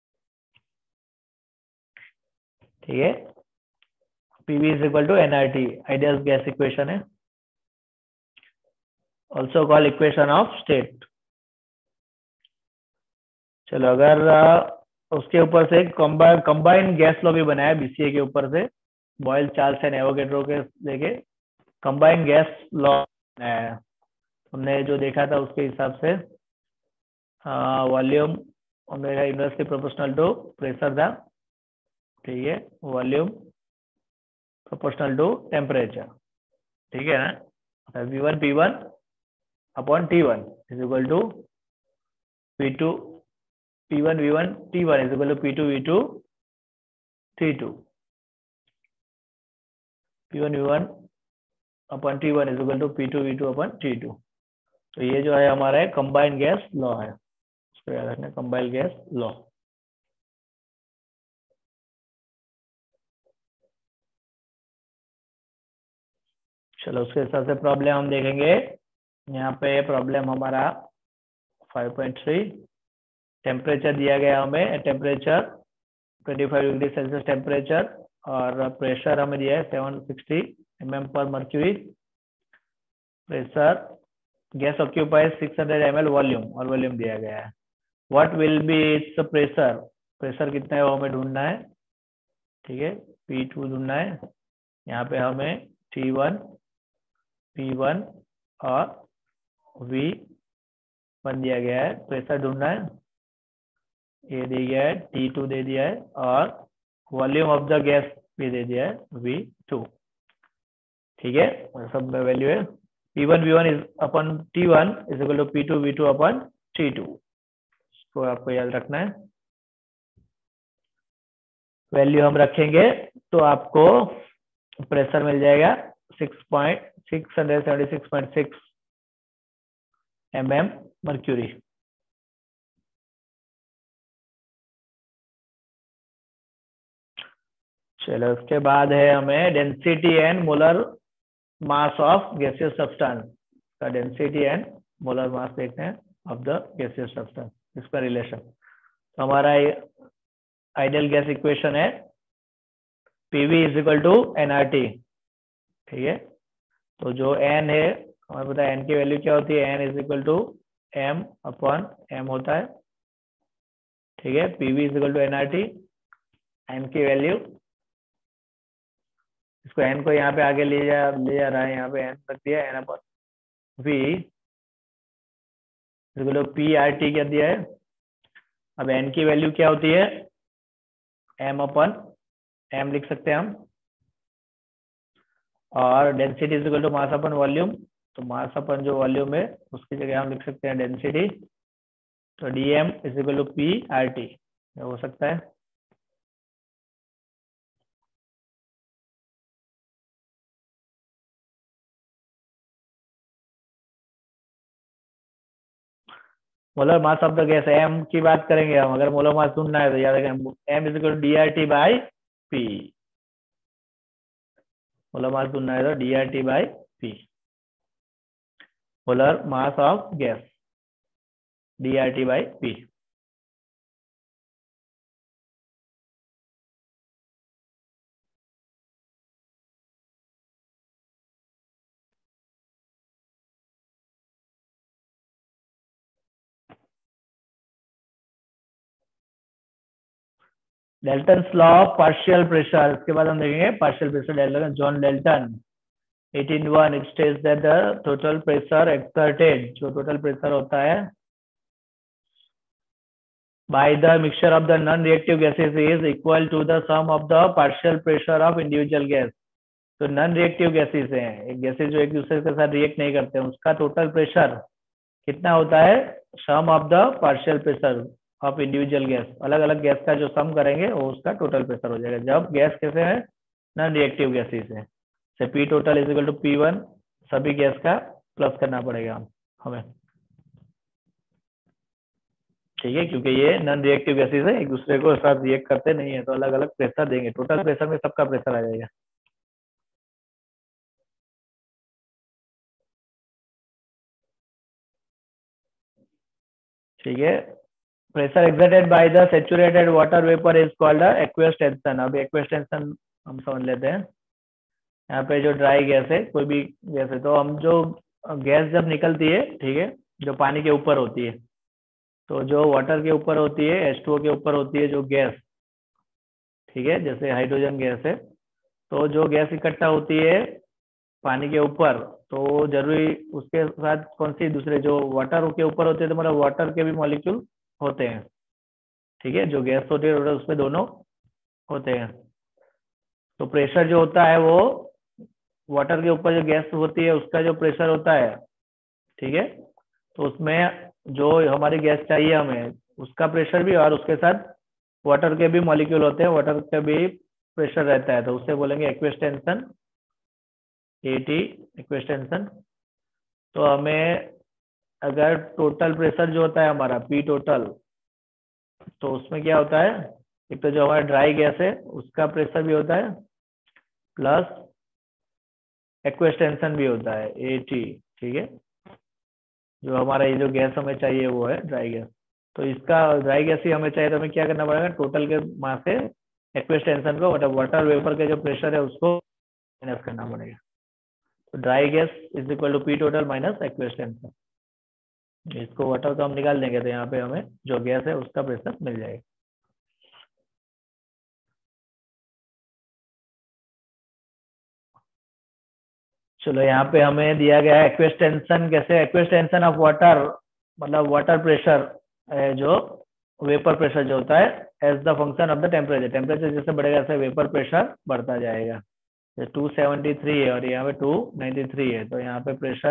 ठीक है। PV is equal to nRT, ideal gas equation है, also called equation of state. चलो अगर उसके ऊपर से कंबाइंड गैस लॉ भी बनाया बीसीए के ऊपर से, बॉयल चार्ल्स एंड एवोगैड्रो के लेके कंबाइंड गैस लॉ बनाया। हमने जो देखा था उसके हिसाब से volume omega inversely proportional to pressure था, ठीक है। वॉल्यूम प्रोपोर्शनल टू टेम्परेचर, ठीक है ना। V1 P1 upon T1 is equal to P2 P1 V1 T1 is equal to P2 V2 T2. P1 V1 upon T1 is equal to P2 V2 upon T2. तो ये जो है हमारा combined gas law है, इसको याद रखना, combined gas law. चलो उसके हिसाब से प्रॉब्लम हम देखेंगे। यहाँ पे प्रॉब्लम हमारा 5.3, टेम्परेचर दिया गया हमें, टेम्परेचर 25 डिग्री सेल्सियस टेम्परेचर, और प्रेशर हमें दिया है 760 mm per mercury. Pressure gas occupies 600 ml volume, और वॉल्यूम दिया गया है। What will be its pressure, pressure कितना है वो हमें ढूंढना है, ठीक है, P2 ढूंढना है। यहाँ पे हमें T1 P1 और V1 दिया गया है, प्रेशर ढूंढना है, ये दिया गया है, T2 दे दिया है, और वॉल्यूम ऑफ द गैस भी दे दिया है V2, ठीक है, सब में वैल्यू है। P1 V1 is upon T1 is equal to P2 V2 upon T2, इसको आपको याद रखना है। वैल्यू हम रखेंगे तो आपको प्रेशर मिल जाएगा 676.6 mm मर्क्यूरी। चलो उसके बाद है हमें density and molar mass of gaseous substance का, डेंसिटी एंड मोलर मास देखते हैं ऑफ द गैसियस सब्सटेंस, इसका रिलेशन। तो हमारा आइडियल गैस इक्वेशन है PV is equal to nRT, ठीक है। तो जो n है हमें पता है n की वैल्यू क्या होती है, n is equal to m upon m होता है, ठीक है। PV is equal to nRT, n की वैल्यू, इसको n को यहाँ पे आगे ले जा रहा है, यहाँ पे n रख दिया, n upon V is equal to PRT क्या दिया है। अब n की वैल्यू क्या होती है, m अपॉन m लिख सकते हैं हम, और density is equal to mass upon volume, तो मास अपन जो वॉल्यूम है उसकी जगह हम लिख सकते हैं डेंसिटी, तो dm is equal to PRT हो सकता है। Molar mass of the gas, m की बात करेंगे हम, अगर मोलर मास ढूंढना है तो याद रखें m is equal to DRT by P, molar mass ढूंढना है तो DRT by P, molar mass of gas DRT by P। Dalton's law of partial pressure, इसके बाद हम देखेंगे partial pressure Dalton, John Dalton 1801, it states that the total pressure exerted, जो total pressure होता है by the mixture of the non-reactive gases is equal to the sum of the partial pressure of individual gas। तो non reactive gases हैं, gases जो एक दूसरे के साथ रिएक्ट नहीं करते हैं, उसका टोटल प्रेशर कितना होता है, sum of the partial pressure of individual gas, अलग अलग गैस का जो सम करेंगे वो उसका टोटल प्रेशर हो जाएगा, जब गैस कैसे है, नॉन रिएक्टिव गैसेस है। से P total is equal to P1, सभी गैस का प्लस करना पड़ेगा हमें, ठीक है, क्योंकि ये नॉन रिएक्टिव गैसेस है, एक दूसरे को साथ रिएक्ट करते नहीं है, तो अलग अलग प्रेशर देंगे, टोटल प्रेशर में सबका प्रेशर आ जाएगा। ठीक है, pressure exerted by the saturated water vapour is called aqueous tension. अब एक्वियस टेंशन हम समझ लेते हैं। यहाँ पे जो ड्राई गैस है, कोई भी गैस है, तो हम जो गैस जब निकलती है, ठीक है, जो पानी के ऊपर होती है, तो जो वाटर के ऊपर होती है, H2O के ऊपर होती है जो गैस, ठीक है, जैसे हाइड्रोजन गैस है, तो जो गैस इकट्ठा होती है पानी के ऊपर, तो जरूरी उसके साथ कौन सी दूसरे जो वाटर के ऊपर होते हैं, तो मतलब वाटर के भी मॉलिक्यूल होते हैं, ठीक है, जो गैस होती है उसमें दोनों होते हैं। तो प्रेशर जो होता है वो वाटर के ऊपर जो गैस होती है उसका जो प्रेशर होता है, ठीक है, तो उसमें जो हमारी गैस चाहिए हमें, उसका प्रेशर भी और उसके साथ वाटर के भी मॉलिक्यूल होते हैं, वाटर का भी प्रेशर रहता है, तो उससे बोलेंगे aqueous tension, A T aqueous tension. तो हमें अगर टोटल प्रेशर जो होता है हमारा पी टोटल, तो उसमें क्या होता है, एक तो जो हमारा ड्राई गैस है उसका प्रेशर भी होता है प्लस एक्वियस टेंशन भी होता है एटी, ठीक है। जो हमारा ये जो गैस हमें चाहिए वो है ड्राई गैस, तो इसका ड्राई गैस ही हमें चाहिए, तो हमें क्या करना पड़ेगा, टोटल के मास से एक्वियस टेंशन को वाटर वेपर के जो प्रेशर है उसको माइनस करना पड़ेगा। तो dry gas is equal to P total minus aqueous tension. इसको वाटर को हम निकाल देंगे तो यहाँ पे हमें जो गैस है उसका प्रेशर मिल जाएगा। चलो यहाँ पे हमें दिया गया है एक्वियस टेंशन कैसे, एक्वियस टेंशन ऑफ वाटर मतलब वाटर प्रेशर जो वेपर प्रेशर जो होता है as the function of the temperature, temperature जैसे बढ़ेगा ऐसे वेपर प्रेशर बढ़ता जाएगा। 273 है और यहाँ पे 293 है, तो यहाँ पे प्रेशर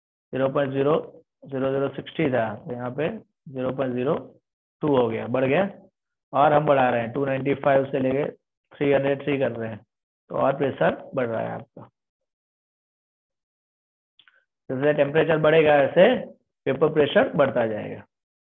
0.00060 था, तो यहाँ पे 0.02 हो गया, बढ़ गया। और हम बढ़ा रहे हैं 295 से लेके 303 कर रहे हैं, तो और प्रेशर बढ़ रहा है आपका। जैसे टेम्परेचर बढ़ेगा ऐसे वेपर प्रेशर बढ़ता जाएगा।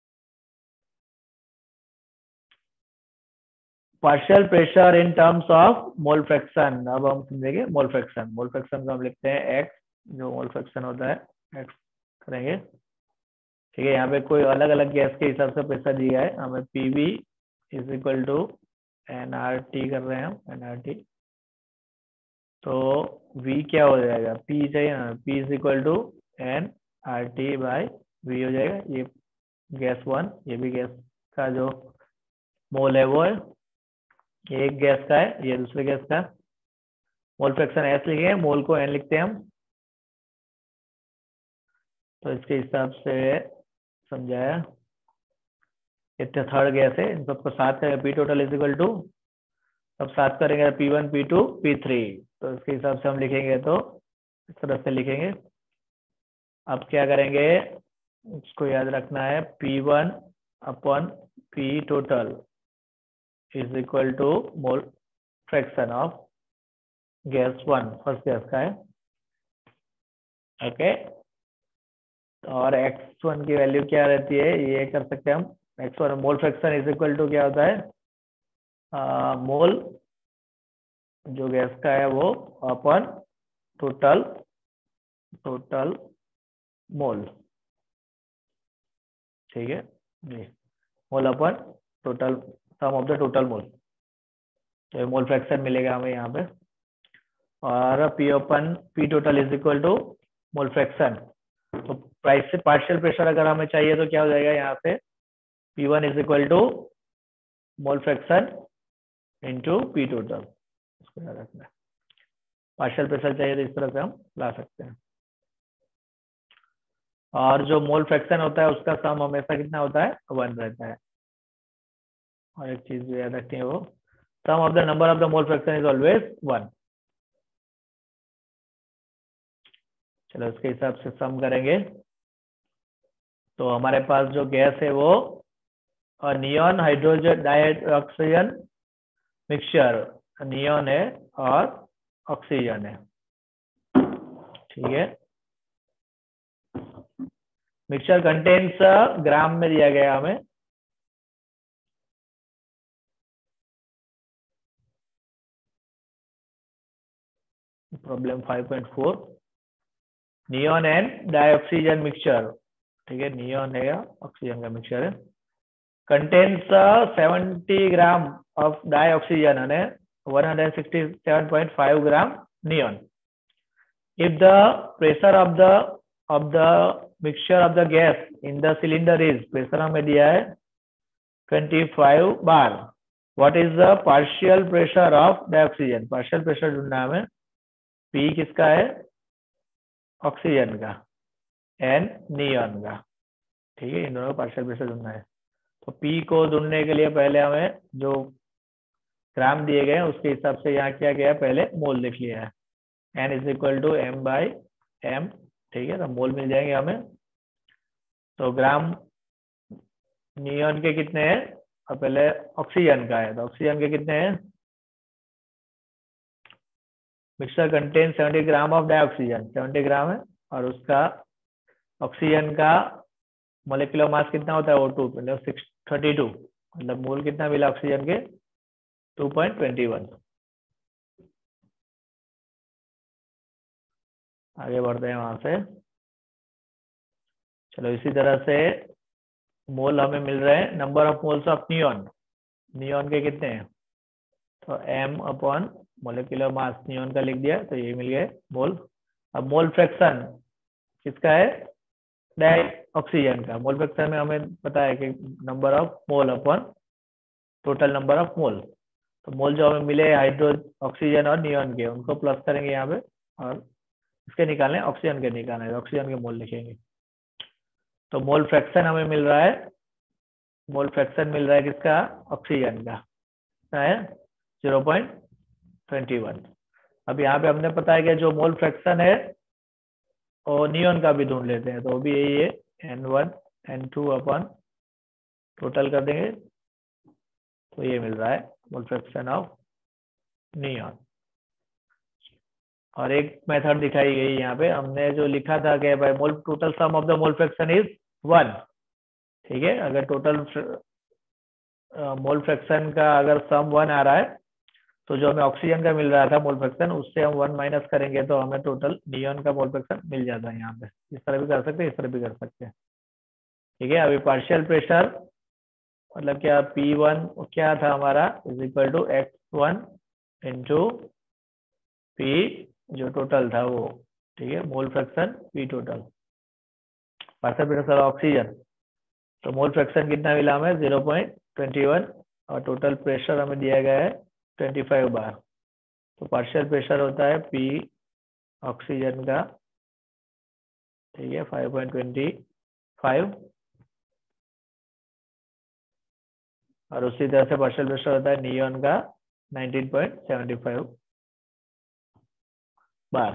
Partial pressure in terms of mole fraction, अब हम समझेंगे मोल फ्रैक्शन। मोल फ्रैक्शन को हम लिखते हैं एक्स, जो मोल फ्रैक्शन होता है एक्स करेंगे, ठीक है। यहाँ पे कोई अलग अलग गैस के हिसाब से प्रेशर दिया है हमें, PV is equal to NRT कर रहे हैं हम, एनआरटी। तो वी क्या हो जाएगा, पी चाहिए ना, P is equal to N R T by V हो जाएगा। ये गैस वन, ये भी गैस का जो मोल है वो है, ये एक गैस का है, ये दूसरे गैस का। मोल फ्रैक्शन एस लिखे, मोल को एन लिखते हैं हम, तो इसके हिसाब से समझाया। इतने थर्ड गैस है, इन सबको साथ करेंगे, P total is equal to, अब साथ करेंगे P1 P2 P3, तो इसके हिसाब से हम लिखेंगे तो इस तरह से लिखेंगे। अब क्या करेंगे, इसको याद रखना है, P1 upon P total is equal to mole fraction of gas one, first gas का है, ओके। और x1 की वैल्यू क्या रहती है, ये कर सकते हैं हम, x1 mole fraction is equal to क्या होता है, मोल जो गैस का है वो अपॉन टोटल मोल, ठीक है जी, mole upon total sum of the total mole, तो मोल फ्रैक्शन मिलेगा हमें यहाँ पे। और P upon P total is equal to mole fraction, तो प्राइस से पार्शियल प्रेशर अगर हमें चाहिए तो क्या हो जाएगा, यहाँ पे P1 is equal to mole fraction into P total, इसको याद रखना है। पार्शियल प्रेशर चाहिए तो इस तरह से हम ला सकते हैं। और जो मोल फ्रैक्शन होता है उसका सम हमेशा कितना होता है, 1 रहता है। और एक चीज याद रखनी है, वो sum of the number of the mole fraction is always 1। चलो इसके हिसाब से सम करेंगे, तो हमारे पास जो गैस है वो neon hydrogen dioxygen mixture, neon है और ऑक्सीजन है, ठीक है। मिक्सचर कंटेन्स ग्राम में दिया गया हमें, problem 5.4, neon and dioxygen mixture, ठीक है, नियॉन है ऑक्सीजन का मिक्सचर है, contains 70 gram of dioxygen and 167.5 gram neon. If the pressure of the mixture of the gas in the cylinder is, pressure हमें दिया है 25 बार, what is the partial pressure of dioxygen, partial pressure ढूंढना है हमें, P किसका है, oxygen का, N neon का, ठीक है, इन दोनों का पार्शियल प्रेशर ढूंढना है। तो P को ढूंढने के लिए पहले हमें जो ग्राम दिए गए हैं उसके हिसाब से यहाँ क्या गया, पहले मोल लिख लिया है, N is equal to M by M, ठीक है, तो मोल मिल जाएंगे हमें। तो ग्राम नियॉन के कितने हैं, और पहले ऑक्सीजन का है, तो ऑक्सीजन के कितने हैं। Mixture contain 70 gram of dioxygen, 70 gram है, और उसका ऑक्सीजन का मोलिकुलर मास कितना होता है, O2 मतलब 632, मतलब मोल कितना मिला ऑक्सीजन के 2.21। आगे बढ़ते हैं वहां से। चलो इसी तरह से मोल हमें मिल रहे हैं, number of moles of neon, neon के कितने हैं, तो m upon molecular mass neon का लिख दिया, तो ये मिल गए मोल। अब मोल फ्रैक्शन किसका है, डाई ऑक्सीजन का। मोल फ्रैक्शन में हमें पता है कि number of mole upon total number of mole, तो मोल जो हमें मिले हाइड्रो ऑक्सीजन और नियॉन के, उनको प्लस करेंगे यहाँ पे, और इसके निकालने ऑक्सीजन के निकालने, ऑक्सीजन के मोल लिखेंगे। तो मोल फ्रैक्शन हमें मिल रहा है, मोल फ्रैक्शन मिल रहा है किसका, ऑक्सीजन का, कितना है 0.21। अब यहाँ पे हमने पता है कि जो मोल फ्रैक्शन है और नियॉन का भी ढूंढ लेते हैं, तो वो भी यही है N1 N2 अपन टोटल कर देंगे, तो ये मिल रहा है मोल फ्रैक्शन ऑफ नियॉन। और एक मेथड दिखाई गई यहाँ पे, हमने जो लिखा था कि भाई mole total sum of the mole fraction is 1, ठीक है। अगर टोटल मोल फ्रैक्शन का अगर सम 1 आ रहा है, तो जो हमें ऑक्सीजन का मिल रहा था मोल फ्रैक्शन, उससे हम 1 माइनस करेंगे तो हमें टोटल नियॉन का मोल फ्रैक्शन मिल जाता है यहाँ पे। इस तरह भी कर सकते हैं, इस तरह भी कर सकते हैं, ठीक है। अभी पार्शियल प्रेशर मतलब क्या, P1 क्या था हमारा, is equal to X1 into P जो टोटल था वो, ठीक है, mole fraction P total, partial pressure oxygen. तो मोल फ्रैक्शन कितना मिला हमें 0.21, और टोटल प्रेशर हमें दिया गया है 25 बार। तो पार्शियल प्रेशर होता है P ऑक्सीजन का, ठीक है 5.25, और उसी तरह से पार्शियल प्रेशर होता है नियॉन का 19.75 बार।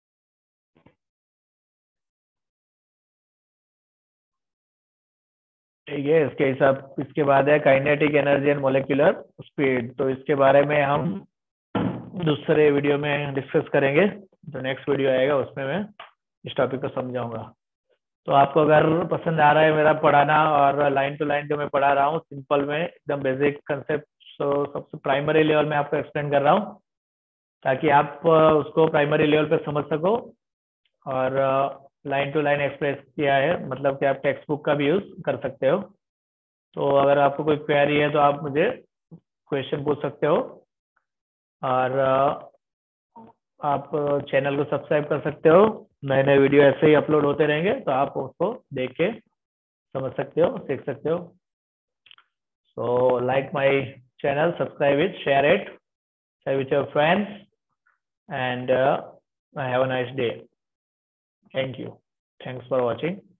ठीक है, इसके हिसाब, इसके बाद है kinetic energy and molecular speed, तो इसके बारे में हम दूसरे वीडियो में डिस्कस करेंगे, जो नेक्स्ट वीडियो आएगा उसमें मैं इस टॉपिक को समझाऊंगा। तो आपको अगर पसंद आ रहा है मेरा पढ़ाना, और लाइन टू लाइन जो मैं पढ़ा रहा हूँ सिंपल में एकदम बेसिक कंसेप्ट, तो सबसे प्राइमरी लेवल में आपको एक्सप्लेन कर रहा हूँ, ताकि आप उसको प्राइमरी लेवल पे समझ सको। और लाइन टू लाइन एक्सप्रेस किया है, मतलब कि आप टेक्स्ट बुक का भी यूज कर सकते हो। तो अगर आपको कोई क्वेरी है तो आप मुझे क्वेश्चन पूछ सकते हो, और आप चैनल को सब्सक्राइब कर सकते हो, नए नए वीडियो ऐसे ही अपलोड होते रहेंगे, तो आप उसको देख के समझ सकते हो, सीख सकते हो। So like my channel, subscribe it, share it, share with your friends, and have a nice day. Thank you. Thanks for watching.